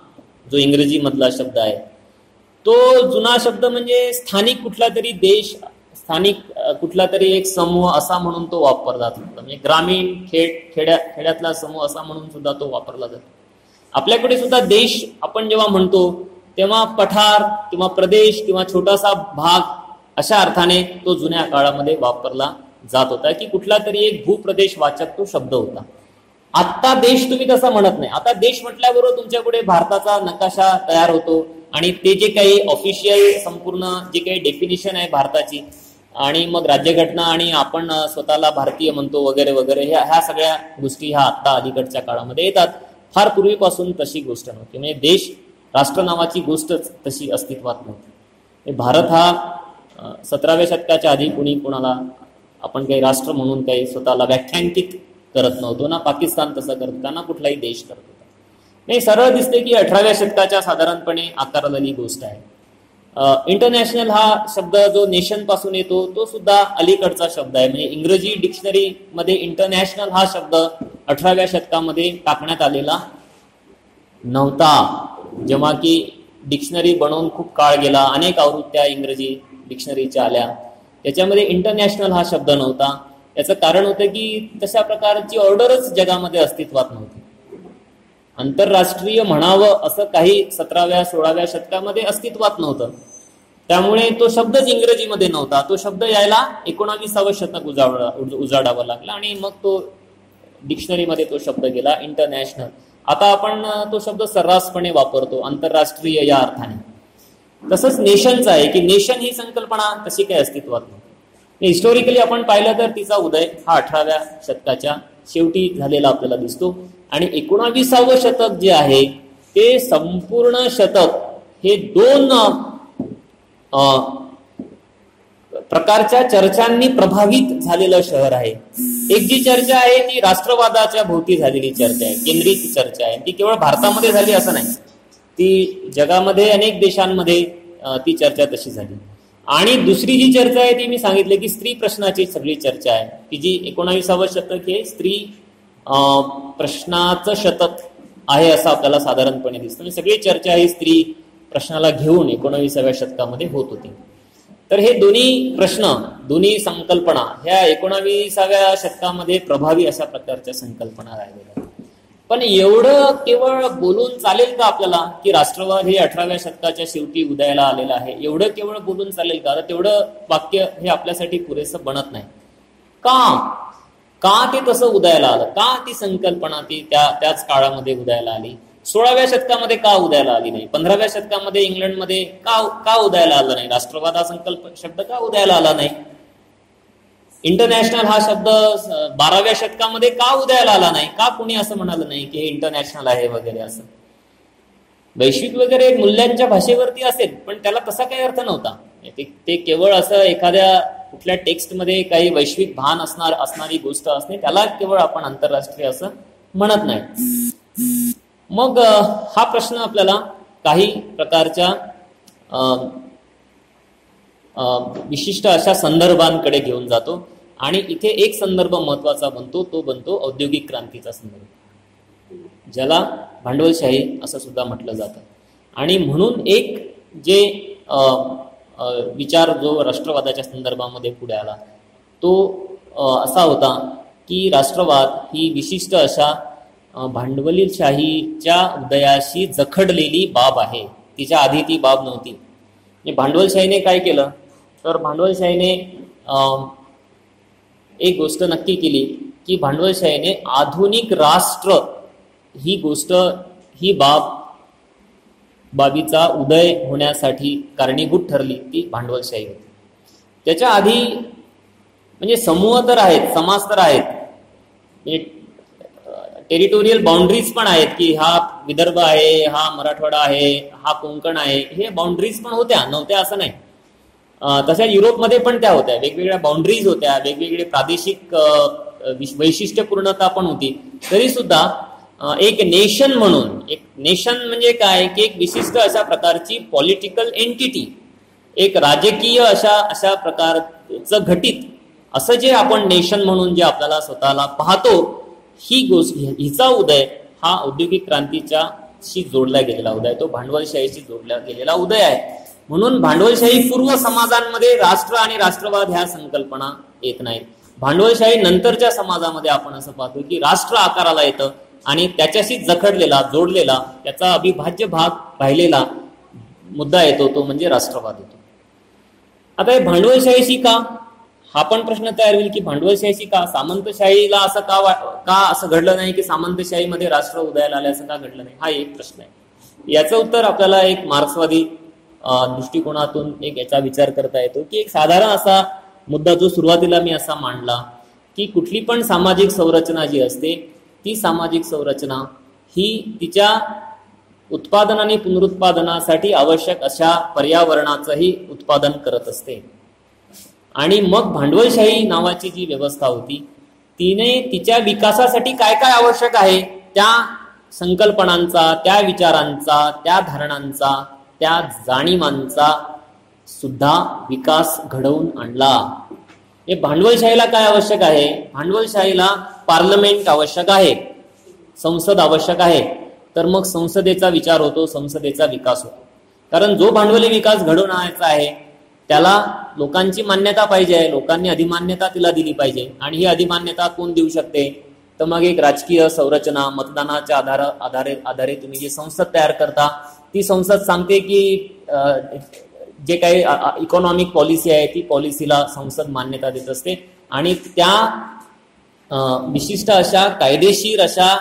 A: जो इंग्रजी मधला शब्द आहे तो जुना शब्द म्हणजे स्थानिक कुठला तरी देश, स्थानिक कुठला तरी एक समूह असा म्हणून तो वापरला जातो. म्हणजे ग्रामीण खेड खेड्या खेड्यातला समूह असा म्हणून सुद्धा तो वापरला जातो. आपल्याकडे सुद्धा देश आपण जेव्हा म्हणतो तेव्हा पठार किंवा प्रदेश किंवा छोटासा भाग अशा अर्थाने तो जुन्या काळामध्ये वापरला जात होता की कुठला तरी एक भूप्रदेश वाचक तो शब्द होता. आता देश तुम्ही तसा म्हणत नाही. आता देश म्हटल्याबरोबर तुमच्याकडे भारताचा नकाशा तयार होतो आणि ते जे काही ऑफिशियल संपूर्ण जे काही डेफिनेशन आहे भारताची आणि मग राज्यघटना आणि आपण स्वतःला भारतीय म्हणतो वगैरे वगैरे ह्या ह्या सगळ्या गोष्टी ह्या आता अलीकडच्या काळामध्ये येतात. फार पूर्वीपासून तशी गोष्ट नव्हती. म्हणजे देश राष्ट्र नावाची गोष्टच तशी अस्तित्वात नव्हती. भारत हा सतराव्या शतकाच्या आधी कुणी कुणाला आपण काही राष्ट्र म्हणून काही स्वतःला व्याख्यांकित करत नव्हतो ना. पाकिस्तान तसं करत होता ना कुठलाही देश करत होता. नाही, सरळ दिसते की अठराव्या शतकाच्या साधारणपणे आकारलेली गोष्ट आहे. इंटरनॅशनल हा शब्द जो नेशन पासून येतो तो सुद्धा अलीकडचा शब्द आहे. म्हणजे इंग्रजी डिक्शनरी मध्ये इंटरनॅशनल हा शब्द अठराव्या शतकामध्ये टाकण्यात आलेला नव्हता. जेव्हा की डिक्शनरी बनवून खूप काळ गेला, अनेक आवृत्त्या इंग्रजी डिक्शनरीच्या आल्या, त्याच्यामध्ये इंटरनॅशनल हा शब्द नव्हता. याचं कारण होतं की तशा प्रकारची ऑर्डरच जगामध्ये अस्तित्वात नव्हती. आंतरराष्ट्रीय म्हणावं असं काही सतराव्या सोळाव्या शतकामध्ये अस्तित्वात नव्हतं. त्यामुळे तो शब्दच इंग्रजीमध्ये नव्हता. तो शब्द यायला एकोणावीसावं शतक उजाड उजाडावं लागला आणि मग तो डिक्शनरीमध्ये तो शब्द गेला इंटरनॅशनल. आता आपण तो शब्द सर्रासपणे वापरतो आंतरराष्ट्रीय या अर्थाने. तसंच नेशनचं आहे की नेशन ही संकल्पना तशी काही अस्तित्वात नव्हती. हिस्टॉरिकली आपण पाहिलं तर तिचा उदय हा अठराव्या शतकाच्या शेवटी झालेला आपल्याला दिसतो आणि एकोणावीसावं शतक जे आहे ते संपूर्ण शतक हे दोन प्रकारच्या चर्चांनी प्रभावित झालेलं शहर आहे. एक जी चर्चा आहे ती राष्ट्रवादाच्या भोवती झालेली चर्चा आहे, केंद्रित चर्चा आहे. ती केवळ भारतामध्ये झाली असं नाही, ती जगामध्ये अनेक देशांमध्ये ती चर्चा तशी झाली. आणि दुसरी जी चर्चा आहे ती मी सांगितले की स्त्री प्रश्नाची सगळी चर्चा आहे की जी एकोणावीसावं शतक हे स्त्री प्रश्नाचं शतक आहे असं आपल्याला साधारणपणे दिसतं. सगळी चर्चा ही स्त्री प्रश्नाला घेऊन एकोणावीसाव्या शतकामध्ये होत होती. तर हे दोन्ही प्रश्न, दोन्ही संकल्पना ह्या एकोणावीसाव्या शतकामध्ये प्रभावी अशा प्रकारच्या संकल्पना राहिलेल्या. पण एवढं केवळ बोलून चालेल का आपल्याला की राष्ट्रवाद हे अठराव्या शतकाच्या शेवटी उदयाला आलेलं आहे? एवढं केवळ बोलून चालेल का? तेवढं वाक्य हे आपल्यासाठी पुरेसं बनत नाही. का का ते तसं उदयाला आलं? का ती संकल्पना ती त्या त्याच काळामध्ये उदयाला आली? सोळाव्या शतकामध्ये का उदयाला आली नाही? पंधराव्या शतकामध्ये इंग्लंडमध्ये का का उदयाला आला नाही? राष्ट्रवाद हा संकल्प शब्द का उदयाला आला नाही? इंटरनॅशनल हा शब्द बाराव्या शतकामध्ये का उदयाला आला नाही? का कुणी असं म्हणालं नाही की हे इंटरनॅशनल आहे वगैरे असं? वैश्विक वगैरे मूल्यांच्या भाषेवरती असेल पण त्याला तसा काही अर्थ नव्हता. ते केवळ असं एखाद्या कुठल्या टेक्स्टमध्ये काही वैश्विक भान असणार असणारी गोष्ट असणे त्याला केवळ आपण आंतरराष्ट्रीय असं म्हणत नाही. मग हा प्रश्न आपल्याला काही प्रकारच्या विशिष्ट अशा संदर्भांकडे घेऊन जातो आणि इथे एक संदर्भ महत्वाचा बनतो, तो बनतो औद्योगिक क्रांतीचा संदर्भ, ज्याला भांडवलशाही असं सुद्धा म्हटलं जातं. आणि म्हणून एक जे विचार जो राष्ट्रवादाच्या संदर्भामध्ये पुढे आला तो असा होता की राष्ट्रवाद ही विशिष्ट अशा भांडवलशाहीच्या उदयाशी जखडलेली बाब आहे. तिच्या आधी ती बाब नव्हती. भांडवलशाहीने काय केलं तर भांडवलशाहीने एक गोष्ट नक्की केली की भांडवलशाहीने आधुनिक राष्ट्र ही गोष्ट ही बाब बाबीचा उदय होण्यासाठी कारणीभूत ठरली ती भांडवलशाही होती. त्याच्या आधी म्हणजे समूह तर आहेत, समाज तर आहेत, टेरिटोरियल बाउंड्रीज पण आहेत की हा विदर्भ आहे, हा मराठवाडा आहे, हा कोकण आहे, हे बाउंड्रीज पण होत्या, नव्हत्या असं नाही. तशा युरोपमध्ये पण त्या होत्या, वेगवेगळ्या बाउंड्रीज होत्या, वेगवेगळे प्रादेशिक वैशिष्ट्यपूर्णता पण होती. तरी सुद्धा एक नेशन म्हणून, एक नेशन म्हणजे काय की एक विशिष्ट अशा प्रकारची पॉलिटिकल एंटिटी, एक राजकीय अशा अशा प्रकारचं घटित असं जे आपण नेशन म्हणून जे आपल्याला स्वतःला पाहतो, ही गोष्ट हिचा उदय हा औद्योगिक क्रांतीच्या भांडवलशाहीशी जोडला गेलेला उदय, तो भांडवलशाहीशी जोडला गेलेला उदय आहे. म्हणून भांडवलशाही पूर्व समाजांमध्ये राष्ट्र आणि राष्ट्रवाद ह्या संकल्पना येत नाहीत. भांडवलशाही नंतरच्या समाजामध्ये आपण असं पाहतो की राष्ट्र आकाराला येतं आणि त्याच्याशी जखडलेला, जोडलेला, त्याचा अविभाज्य भाग पाहिलेला मुद्दा येतो, तो म्हणजे राष्ट्रवाद येतो. आता हे भांडवलशाहीशी का, हा पण प्रश्न तयार होईल की भांडवलशाहीशी का, सामंतशाहीला असं का का असं घडलं नाही की सामंतशाहीमध्ये राष्ट्र उदयाला आले असं का घडलं नाही, हा एक प्रश्न आहे. याचं उत्तर आपल्याला एक मार्क्सवादी दृष्टिकोनातून एक याचा विचार करता येतो की एक साधारण असा मुद्दा जो सुरुवातीला मी असा मांडला की कुठली पण सामाजिक संरचना जी असते ती सामाजिक संरचना ही तिच्या उत्पादन आणि पुनरुत्पादनासाठी आवश्यक अशा पर्यावरणाचंही उत्पादन करत असते. आणि मग भांडवलशाही नावाची जी व्यवस्था होती तिने तिच्या विकासासाठी काय काय आवश्यक आहे त्या संकल्पनांचा, त्या विचारांचा, त्या धारणांचा, त्या जाणीवांचा सुद्धा विकास घडवून आणला. हे भांडवलशाहीला काय आवश्यक आहे, भांडवलशाहीला पार्लमेंट आवश्यक आहे, संसद आवश्यक आहे. तर मग संसदेचा विचार होतो, संसदेचा विकास होतो. कारण जो भांडवली विकास घडवून आणायचा आहे त्याला लोकांची मान्यता पाहिजे, लोकांनी अधिमान्यता तिला दिली पाहिजे. आणि ही अधिमान्यता कोण देऊ शकते, तर मग एक राजकीय संरचना, मतदानाच्या आधार आधारे आधारे तुम्ही जी संसद तयार करता ती संसद सांगते की जे काही इकॉनॉमिक पॉलिसी आहे ती पॉलिसीला संसद मान्यता देत असते. आणि त्या विशिष्ट अशा कायदेशीर अशा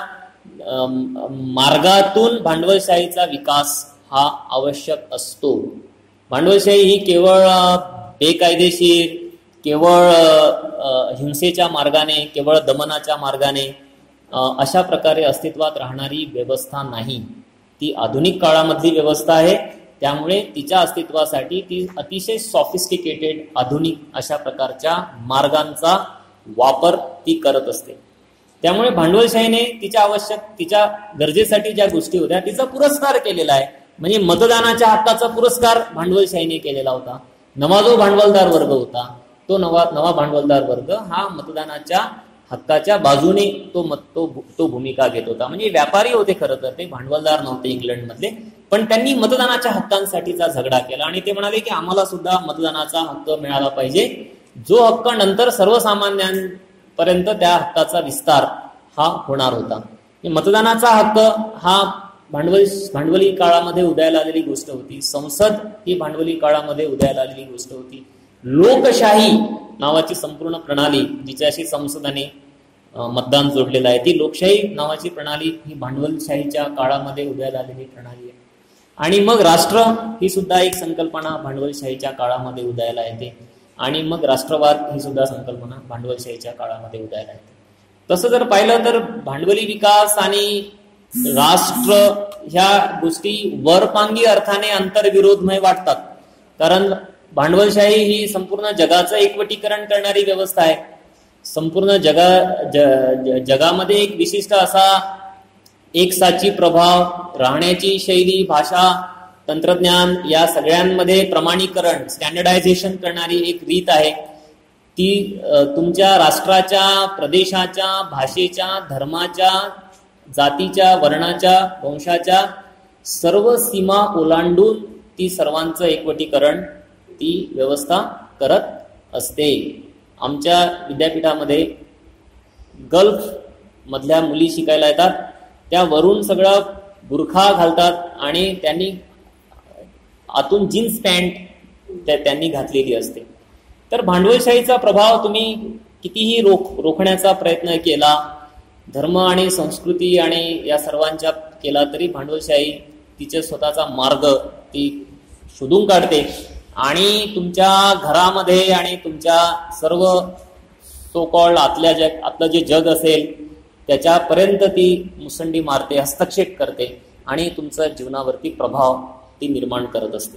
A: मार्गातून भांडवलशाहीचा विकास हा आवश्यक असतो. भांडवलशाही ही केवळ बेकायदेशीर, केवळ हिंसेच्या मार्गाने, केवळ दमनाच्या मार्गाने अशा प्रकारे अस्तित्वात राहणारी व्यवस्था नाही. ती आधुनिक काळामधली व्यवस्था आहे. त्यामुळे तिच्या अस्तित्वासाठी ती अतिशय सॉफिस्टिकेटेड, आधुनिक अशा प्रकारच्या मार्गांचा वापर ती करत असते. त्यामुळे भांडवलशाहीने तिच्या आवश्यक, तिच्या गरजेसाठी ज्या गोष्टी होत्या तिचा पुरस्कार केलेला आहे. म्हणजे मतदानाच्या हक्काचा पुरस्कार भांडवलशाहीने केलेला होता. नवा जो भांडवलदार वर्ग होता तो नवा नवा भांडवलदार वर्ग हा मतदानाच्या हक्काच्या बाजूने तो मत तो तो भूमिका घेत होता. म्हणजे व्यापारी होते खरं तर, ते भांडवलदार नव्हते इंग्लंडमधले, पण त्यांनी मतदानाच्या हक्कांसाठीचा झगडा केला आणि ते म्हणाले की आम्हाला सुद्धा मतदानाचा हक्क मिळाला पाहिजे, जो हक्क नंतर सर्वसामान्यांपर्यंत त्या हक्काचा विस्तार हा होणार होता. मतदानाचा हक्क हा भांडवल भांडवली काळामध्ये उदयाला आलेली गोष्ट होती. संसद ही भांडवली काळामध्ये उदयाला आलेली गोष्ट होती. लोकशाही नावाची संपूर्ण प्रणाली जिच्याशी संसदाने मतदान जोडलेलं आहे, ती लोकशाही नावाची प्रणाली ही भांडवलशाहीच्या काळामध्ये उदयाला आलेली प्रणाली आहे. आणि मग राष्ट्र ही सुद्धा एक संकल्पना भांडवलशाहीच्या काळामध्ये उदयाला येते. आणि मग राष्ट्रवाद ही सुद्धा संकल्पना भांडवलशाहीच्या काळामध्ये उदयाला येते. तसं जर पाहिलं तर भांडवली विकास आणि राष्ट्र ह्या गोष्टी वरपांगी अर्थाने आंतरविरोधमय वाटतात. कारण भांडवलशाही ही संपूर्ण जगाचं एकवटीकरण करणारी व्यवस्था आहे. संपूर्ण जगा ज, जगामध्ये एक विशिष्ट असा एकसाची प्रभाव, राहण्याची शैली, भाषा, तंत्रज्ञान या सगळ्यांमध्ये प्रमाणीकरण, स्टँडर्डायझेशन करणारी एक रीत आहे. ती तुमच्या राष्ट्राच्या, प्रदेशाच्या, भाषेच्या, धर्माच्या, जातीच्या, वर्णाच्या, वंशाच्या सर्व सीमा ओलांडून ती सर्वांचं एकवटीकरण ती व्यवस्था करत असते. आमच्या विद्यापीठामध्ये गल्फ मधल्या मुली शिकायला येतात, त्या वरून सगळं बुरखा घालतात आणि त्यांनी आतून जीन्स पॅन्ट त्यांनी घातलेली असते. तर भांडवलशाहीचा प्रभाव तुम्ही कितीही रोख रोखण्याचा प्रयत्न केला, धर्म आणि संस्कृती आणि या सर्वांच्या केला, तरी भांडवलशाही तिचे स्वतःचा मार्ग ती शोधून काढते आणि तुमच्या घरामध्ये आणि तुमच्या सर्व सो कॉल्ड आतल्या जग आतलं जे जग असेल त्याच्यापर्यंत ती मुसंडी मारते, हस्तक्षेप करते आणि तुमच्या जीवनावरती प्रभाव ती निर्माण करत असते.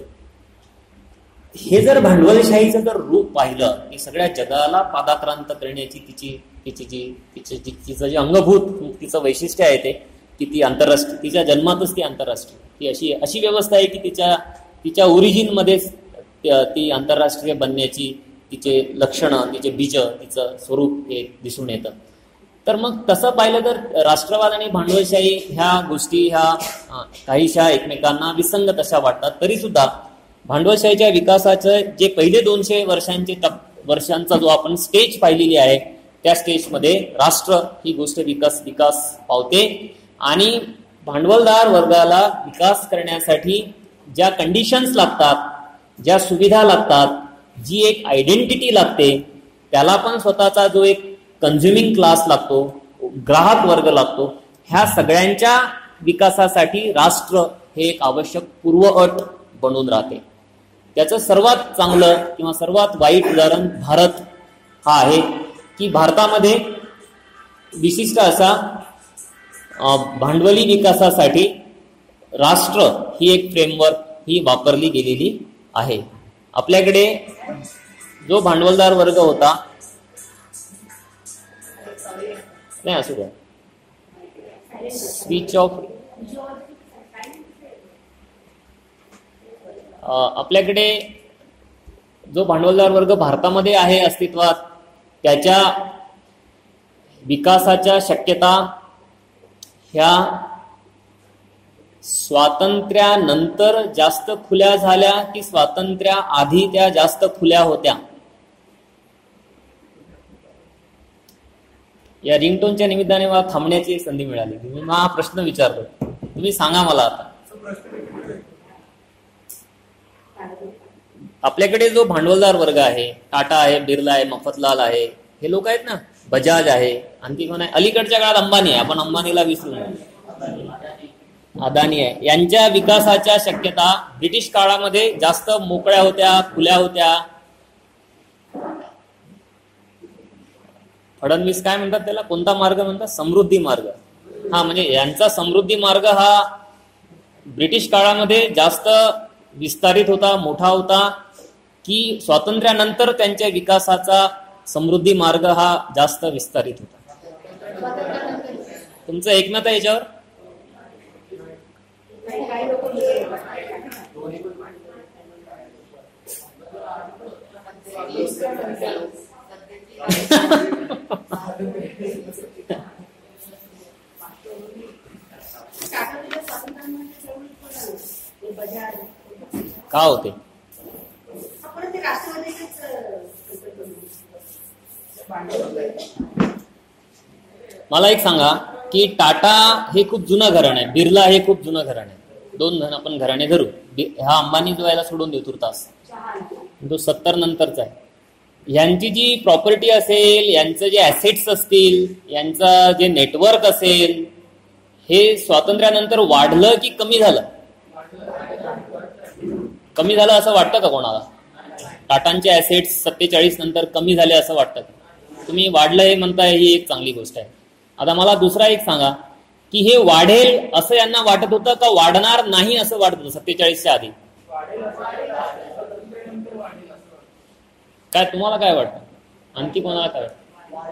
A: हे जर भांडवलशाहीचं जर रूप पाहिलं की सगळ्या जगाला पादाक्रांत करण्याची तिची तिची जी तिची जी तिचं जे अंगभूत तिचं वैशिष्ट्य आहे ते की ती आंतरराष्ट्रीय, तिच्या जन्मातच ती आंतरराष्ट्रीय, ती अशी अशी व्यवस्था आहे की तिच्या तिच्या ओरिजिनमध्येच ती आंतरराष्ट्रीय बनण्याची तिचे लक्षणं, तिचे बीज, तिचं स्वरूप हे दिसून येतं. तर मग तसं पाहिलं तर राष्ट्रवाद आणि भांडवलशाही ह्या गोष्टी ह्या काहीशा एकमेकांना विसंगत अशा वाटतात. तरी सुद्धा भांडवलशाहीच्या विकासाचं जे पहिले दोनशे वर्षांचे टप वर्षांचा जो आपण स्टेज पाहिलेली आहे त्या स्टेजमध्ये राष्ट्र ही गोष्ट विकास विकास पावते आणि भांडवलदार वर्गाला विकास करण्यासाठी ज्या कंडिशन्स लागतात, ज्या सुविधा लागतात, जी एक आयडेंटिटी लागते, त्याला पण स्वतःचा जो एक कन्झ्युमिंग क्लास लागतो, ग्राहक वर्ग लागतो, ह्या सगळ्यांच्या विकासासाठी राष्ट्र हे एक आवश्यक पूर्वअट बनून राहते. त्याचं सर्वात चांगलं किंवा सर्वात वाईट उदाहरण भारत हा आहे की भारतामध्ये विशिष्ट असा भांडवली विकासासाठी राष्ट्र ही एक फ्रेमवर्क ही वापरली गेलेली आहे. आपल्याकडे जो भांडवलदार वर्ग होता, नाही असू द्या, स्विच ऑफ, आपल्याकडे जो भांडवलदार वर्ग भारतामध्ये आहे अस्तित्वात, त्याच्या विकासाच्या शक्यता ह्या स्वातंत्र्यानंतर जास्त खुल्या झाल्या की स्वातंत्र्या आधी त्या जास्त खुल्या होत्या? या रिंगटोनच्या निमित्ताने मला थांबण्याची संधी मिळाली. मी हा प्रश्न विचारतो, तुम्ही सांगा मला. आता आपल्याकडे जो भांडवलदार वर्ग आहे, टाटा आहे, बिर्ला आहे, मफतलाल आहे, हे लोक आहेत ना, बजाज आहे, आणखी कोण आहे, अलीकडच्या काळात अंबानी आहे, आपण अंबानीला विसरू नये, अदानी आहे, यांच्या विकासाच्या शक्यता ब्रिटिश काळामध्ये जास्त मोकळ्या होत्या, खुल्या होत्या. फडणवीस काय म्हणतात त्याला, कोणता मार्ग म्हणतात? समृद्धी मार्ग. हा, म्हणजे यांचा समृद्धी मार्ग हा ब्रिटिश काळामध्ये जास्त विस्तारित होता, मोठा होता, की स्वातंत्र्यानंतर त्यांच्या विकासाचा समृद्धी मार्ग हा जास्त विस्तारित होता? तुमचं एकमत आहे याच्यावर? का होते? मला एक सांगा की टाटा हे खूप जुनं घराणं आहे, बिर्ला हे खूप जुनं घराणं आहे, दोन जण आपण घराणे धरू. हा अंबानी जो याला सोडून देऊ तुर्तास, तो सत्तर नंतरचा आहे. यांची जी प्रॉपर्टी असेल, यांचं जे ऍसेट्स असतील, यांचं जे नेटवर्क असेल, हे स्वातंत्र्यानंतर वाढलं की कमी झालं? कमी झालं असं वाटतं का कोणाला? टाटांचे ऍसेट्स सत्तेचाळीस नंतर कमी झाले असं वाटतं का? तुम्ही वाढलं हे म्हणताय, ही एक चांगली गोष्ट आहे. आता मला दुसरा एक सांगा की हे वाढेल असं यांना वाटत होतं का वाढणार नाही असं वाटत होतं सत्तेचाळीसच्या आधी? काय तुम्हाला काय वाटतं? आणखी कोणाला काय वाटतं?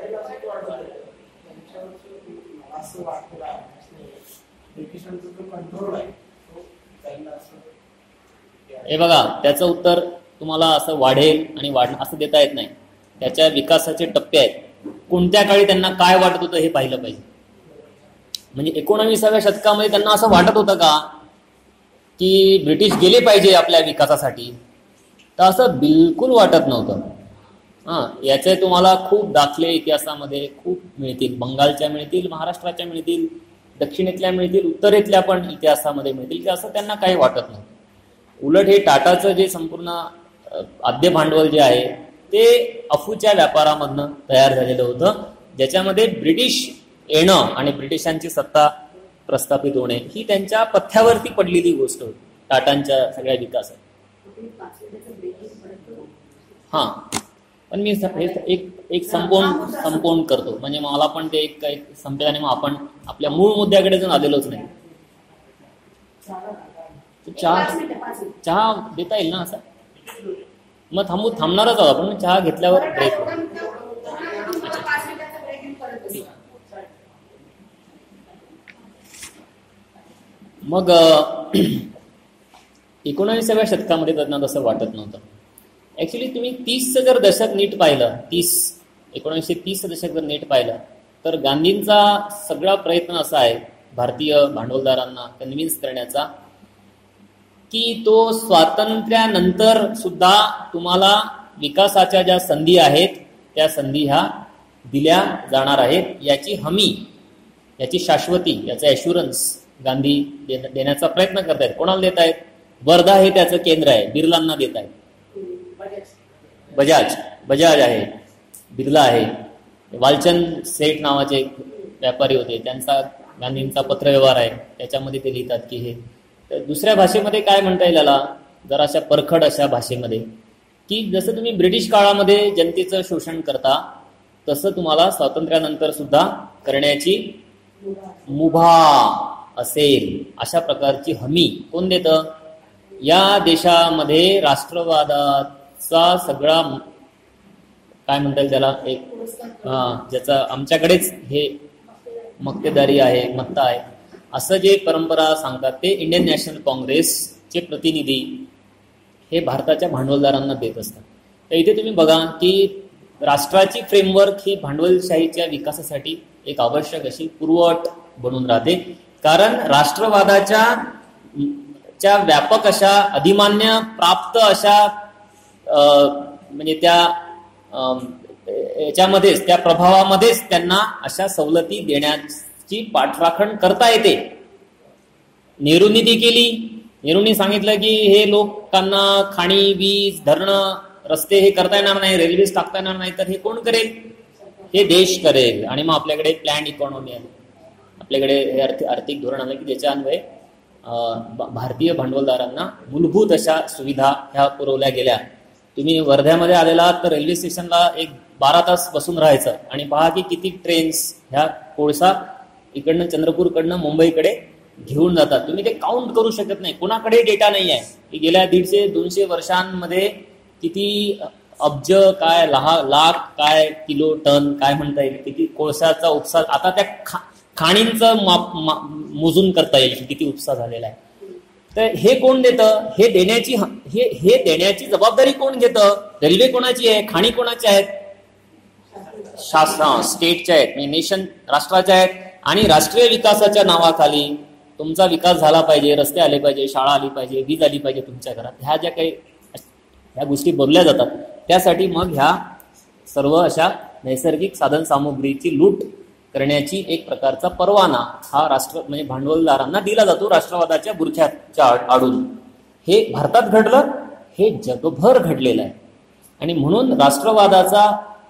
A: हे बघा, त्याचं उत्तर तुम्हाला असं वाढेल आणि वाढ असं देता येत नाही. त्याच्या विकासाचे टप्पे आहेत. कोणत्या काळी त्यांना काय वाटत होतं हे पाहिलं पाहिजे. म्हणजे एकोणविसाव्या शतकामध्ये त्यांना असं वाटत होतं का की ब्रिटिश गेले पाहिजे आपल्या विकासासाठी? तर असं बिलकुल वाटत नव्हतं. हा, याचे तुम्हाला खूप दाखले इतिहासामध्ये खूप मिळतील. बंगालच्या मिळतील, महाराष्ट्राच्या मिळतील, दक्षिणेतल्या मिळतील, उत्तरेतल्या पण इतिहासामध्ये मिळतील की असं त्यांना काही वाटत नव्हतं. उलट हे टाटाचं जे संपूर्ण आद्य भांडवल जे आहे ते अफूच्या व्यापारामधनं तयार झालेलं होतं, ज्याच्यामध्ये ब्रिटिश येणं आणि ब्रिटिशांची सत्ता प्रस्थापित होणे ही त्यांच्या पथ्यावरती पडलेली गोष्ट होती टाटांच्या सगळ्या विकासात. हा, पण मी एक एक संपवून संपवून करतो, म्हणजे मला पण ते एक एक संपल्याने मग आपण आपल्या मूळ मुद्द्याकडे जण आलेलोच नाही. चहा चहा देता येईल ना असा? मग थांबू थांबणारच आहोत आपण, चहा घेतल्यावर ब्रेक. मग एकोणाविसाव्या शतकामध्ये त्यांना तसं वाटत नव्हतं. ऍक्च्युली तुम्ही तीसचं जर दशक नीट पाहिलं, तीस एकोणीसशे तीसचं दशक जर नीट पाहिलं तर गांधींचा सगळा प्रयत्न असा आहे भारतीय भांडवलदारांना कन्व्हिन्स करण्याचा की तो स्वातंत्र्यानंतर सुद्धा तुम्हाला विकासाच्या ज्या संधी आहेत त्या संधी ह्या दिल्या जाणार आहेत, याची हमी, याची शाश्वती, याचा ॲश्युरन्स गांधी देण्याचा प्रयत्न करतायत. कोणाला देत आहेत? वर्धा हे त्याचं केंद्र आहे, बिर्लांना देत आहेत. बजाज बजाज आहे, बिर्ला आहे. वालचंद सेठ नावाचे एक व्यापारी होते, त्यांचा गांधींचा पत्रव्यवहार आहे, त्याच्यामध्ये ते लिहितात की हे. तर दुसऱ्या भाषेमध्ये काय म्हणता येईल याला, जरा अशा परखड अशा भाषेमध्ये, की जसं तुम्ही ब्रिटिश काळामध्ये जनतेचं शोषण करता तसं तुम्हाला स्वातंत्र्यानंतर सुद्धा करण्याची मुभा असेल, अशा प्रकारची हमी कोण देतं? या देशामध्ये राष्ट्रवादाचा सगळा काय म्हणता येईल त्याला, एक हा ज्याचा आमच्याकडेच हे मक्तेदारी आहे, मत्ता आहे, असं जे परंपरा सांगतात ते इंडियन नॅशनल काँग्रेसचे प्रतिनिधी हे भारताच्या भांडवलदारांना देत असतात. तर इथे तुम्ही बघा की राष्ट्राची फ्रेमवर्क ही भांडवलशाहीच्या विकासासाठी एक आवश्यक अशी पूर्वअट बनून राहते. कारण राष्ट्रवादाच्या च्या व्यापक अशा अधिमान्य प्राप्त अशा म्हणजे त्या याच्यामध्येच, त्या प्रभावामध्येच त्यांना अशा सवलती देण्याची पाठराखण करता येते. नेहरूंनी ती केली. नेहरूंनी सांगितलं की हे लोकांना खाणी, वीज, धरणं, रस्ते हे करता येणार नाही, रेल्वेज टाकता येणार नाही, तर हे कोण करेल? हे देश करेल. आणि मग आपल्याकडे प्लॅन इकॉनॉमी आहे, आपल्याकडे हे आर्थिक आर्थिक धोरण आलं की ज्याच्या अन्वये भारतीय भांडवलदारांना मूलभूत अशा सुविधा ह्या पुरवल्या गेल्या. तुम्ही वर्ध्यामध्ये आलेला तर रेल्वे स्टेशनला एक बारा तास बसून राहायचं आणि पहा की किती ट्रेन्स ह्या कोळसा इकडनं चंद्रपूरकडनं मुंबईकडे घेऊन जातात. तुम्ही ते काउंट करू शकत नाही, कोणाकडे डेटा नाही आहे की गेल्या दीडशे दोनशे वर्षांमध्ये किती अब्ज काय लहा लाख काय किलो टन काय म्हणता येईल, किती कोळशाचा उपसा, आता त्या खा खाणींचं माप मोजून करता येईल की किती उपसा झालेला आहे. तर हे कोण देतं? हे देण्याची हे हे देण्याची जबाबदारी कोण घेतं? रेल्वे कोणाची आहे? खाणी कोणाच्या आहेत? शासन स्टेटच्या आहेत, म्हणजे नेशन राष्ट्राच्या आहेत. आणि राष्ट्रीय विकासाच्या नावाखाली तुमचा विकास झाला पाहिजे, रस्ते आले पाहिजे, शाळा आली पाहिजे, वीज आली पाहिजे तुमच्या घरात, ह्या ज्या काही ह्या गोष्टी बोलल्या जातात त्यासाठी मग ह्या सर्व अशा नैसर्गिक साधन सामुग्रीची लूट करण्याची एक प्रकारचा परवाना हा राष्ट्र म्हणजे भांडवलदारांना दिला जातो राष्ट्रवादाच्या बुरख्याच्या आडून. हे भारतात घडलं, हे जगभर घडलेलं आहे. आणि म्हणून राष्ट्रवादाचा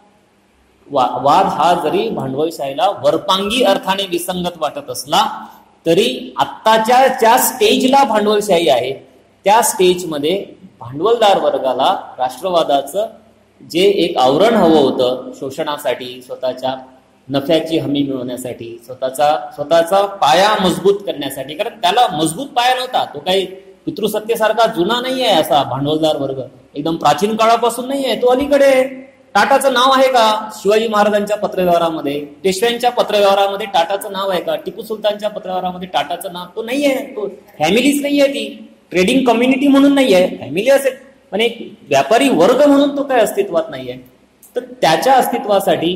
A: वा वाद हा जरी भांडवलशाहीला वरपांगी अर्थाने विसंगत वाटत असला तरी आत्ताच्या ज्या स्टेजला भांडवलशाही आहे त्या स्टेजमध्ये भांडवलदार वर्गाला राष्ट्रवादाचं जे एक आवरण हवं होतं शोषणासाठी, स्वतःच्या नफ्याची हमी मिळवण्यासाठी, स्वतःचा स्वतःचा पाया मजबूत करण्यासाठी, कारण त्याला मजबूत पाया नव्हता, तो काही पितृसत्तेसारखा जुना नाही आहे असा भांडवलदार वर्ग, एकदम प्राचीन काळापासून नाही आहे तो, अलीकडे. टाटाचं नाव आहे का शिवाजी महाराजांच्या पत्रव्यवहारामध्ये? पेशव्यांच्या पत्रव्यवहारामध्ये टाटाचं नाव आहे का? टिपू सुलतानच्या पत्रव्यवहारामध्ये टाटाचं नाव तो नाही आहे. तो फॅमिलीच नाही आहे, ती ट्रेडिंग कम्युनिटी म्हणून नाही आहे, फॅमिली असेल पण एक व्यापारी वर्ग म्हणून तो काय अस्तित्वात नाही आहे. तर त्याच्या अस्तित्वासाठी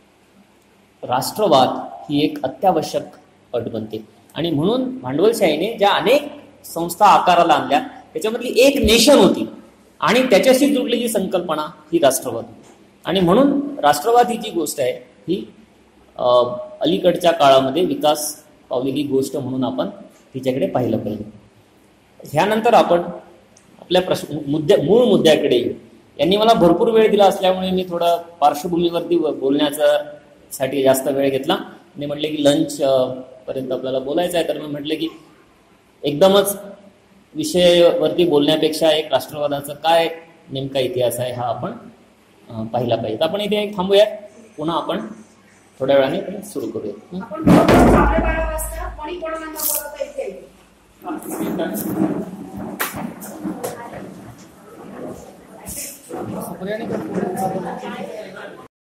A: राष्ट्रवाद ही एक अत्यावश्यक अट बनते. आणि म्हणून भांडवलशाहीने ज्या अनेक संस्था आकाराला आणल्या त्याच्यामधली एक नेशन होती आणि त्याच्याशी जुडलेली संकल्पना ही राष्ट्रवाद. आणि म्हणून राष्ट्रवाद ही जी गोष्ट आहे ही अलीकडच्या काळामध्ये विकास पावलेली गोष्ट म्हणून आपण तिच्याकडे पाहिलं पाहिजे. ह्यानंतर आपण आपल्या प्रश्न मुद्द्या मूळ मुद्द्याकडे येऊ. यांनी मला भरपूर वेळ दिला असल्यामुळे मी थोडं पार्श्वभूमीवरती बोलण्याचा साठी जास्त वेळ घेतला. मी म्हटले की लंच पर्यंत आपल्याला बोलायचं आहे, तर मी म्हटले की एकदमच विषयावरती बोलण्यापेक्षा एक राष्ट्रवादाचा काय नेमका इतिहास आहे हा आपण पाहिला पाहिजे. तर आपण इथे थांबूया, पुन्हा आपण थोड्या वेळाने सुरू करूया.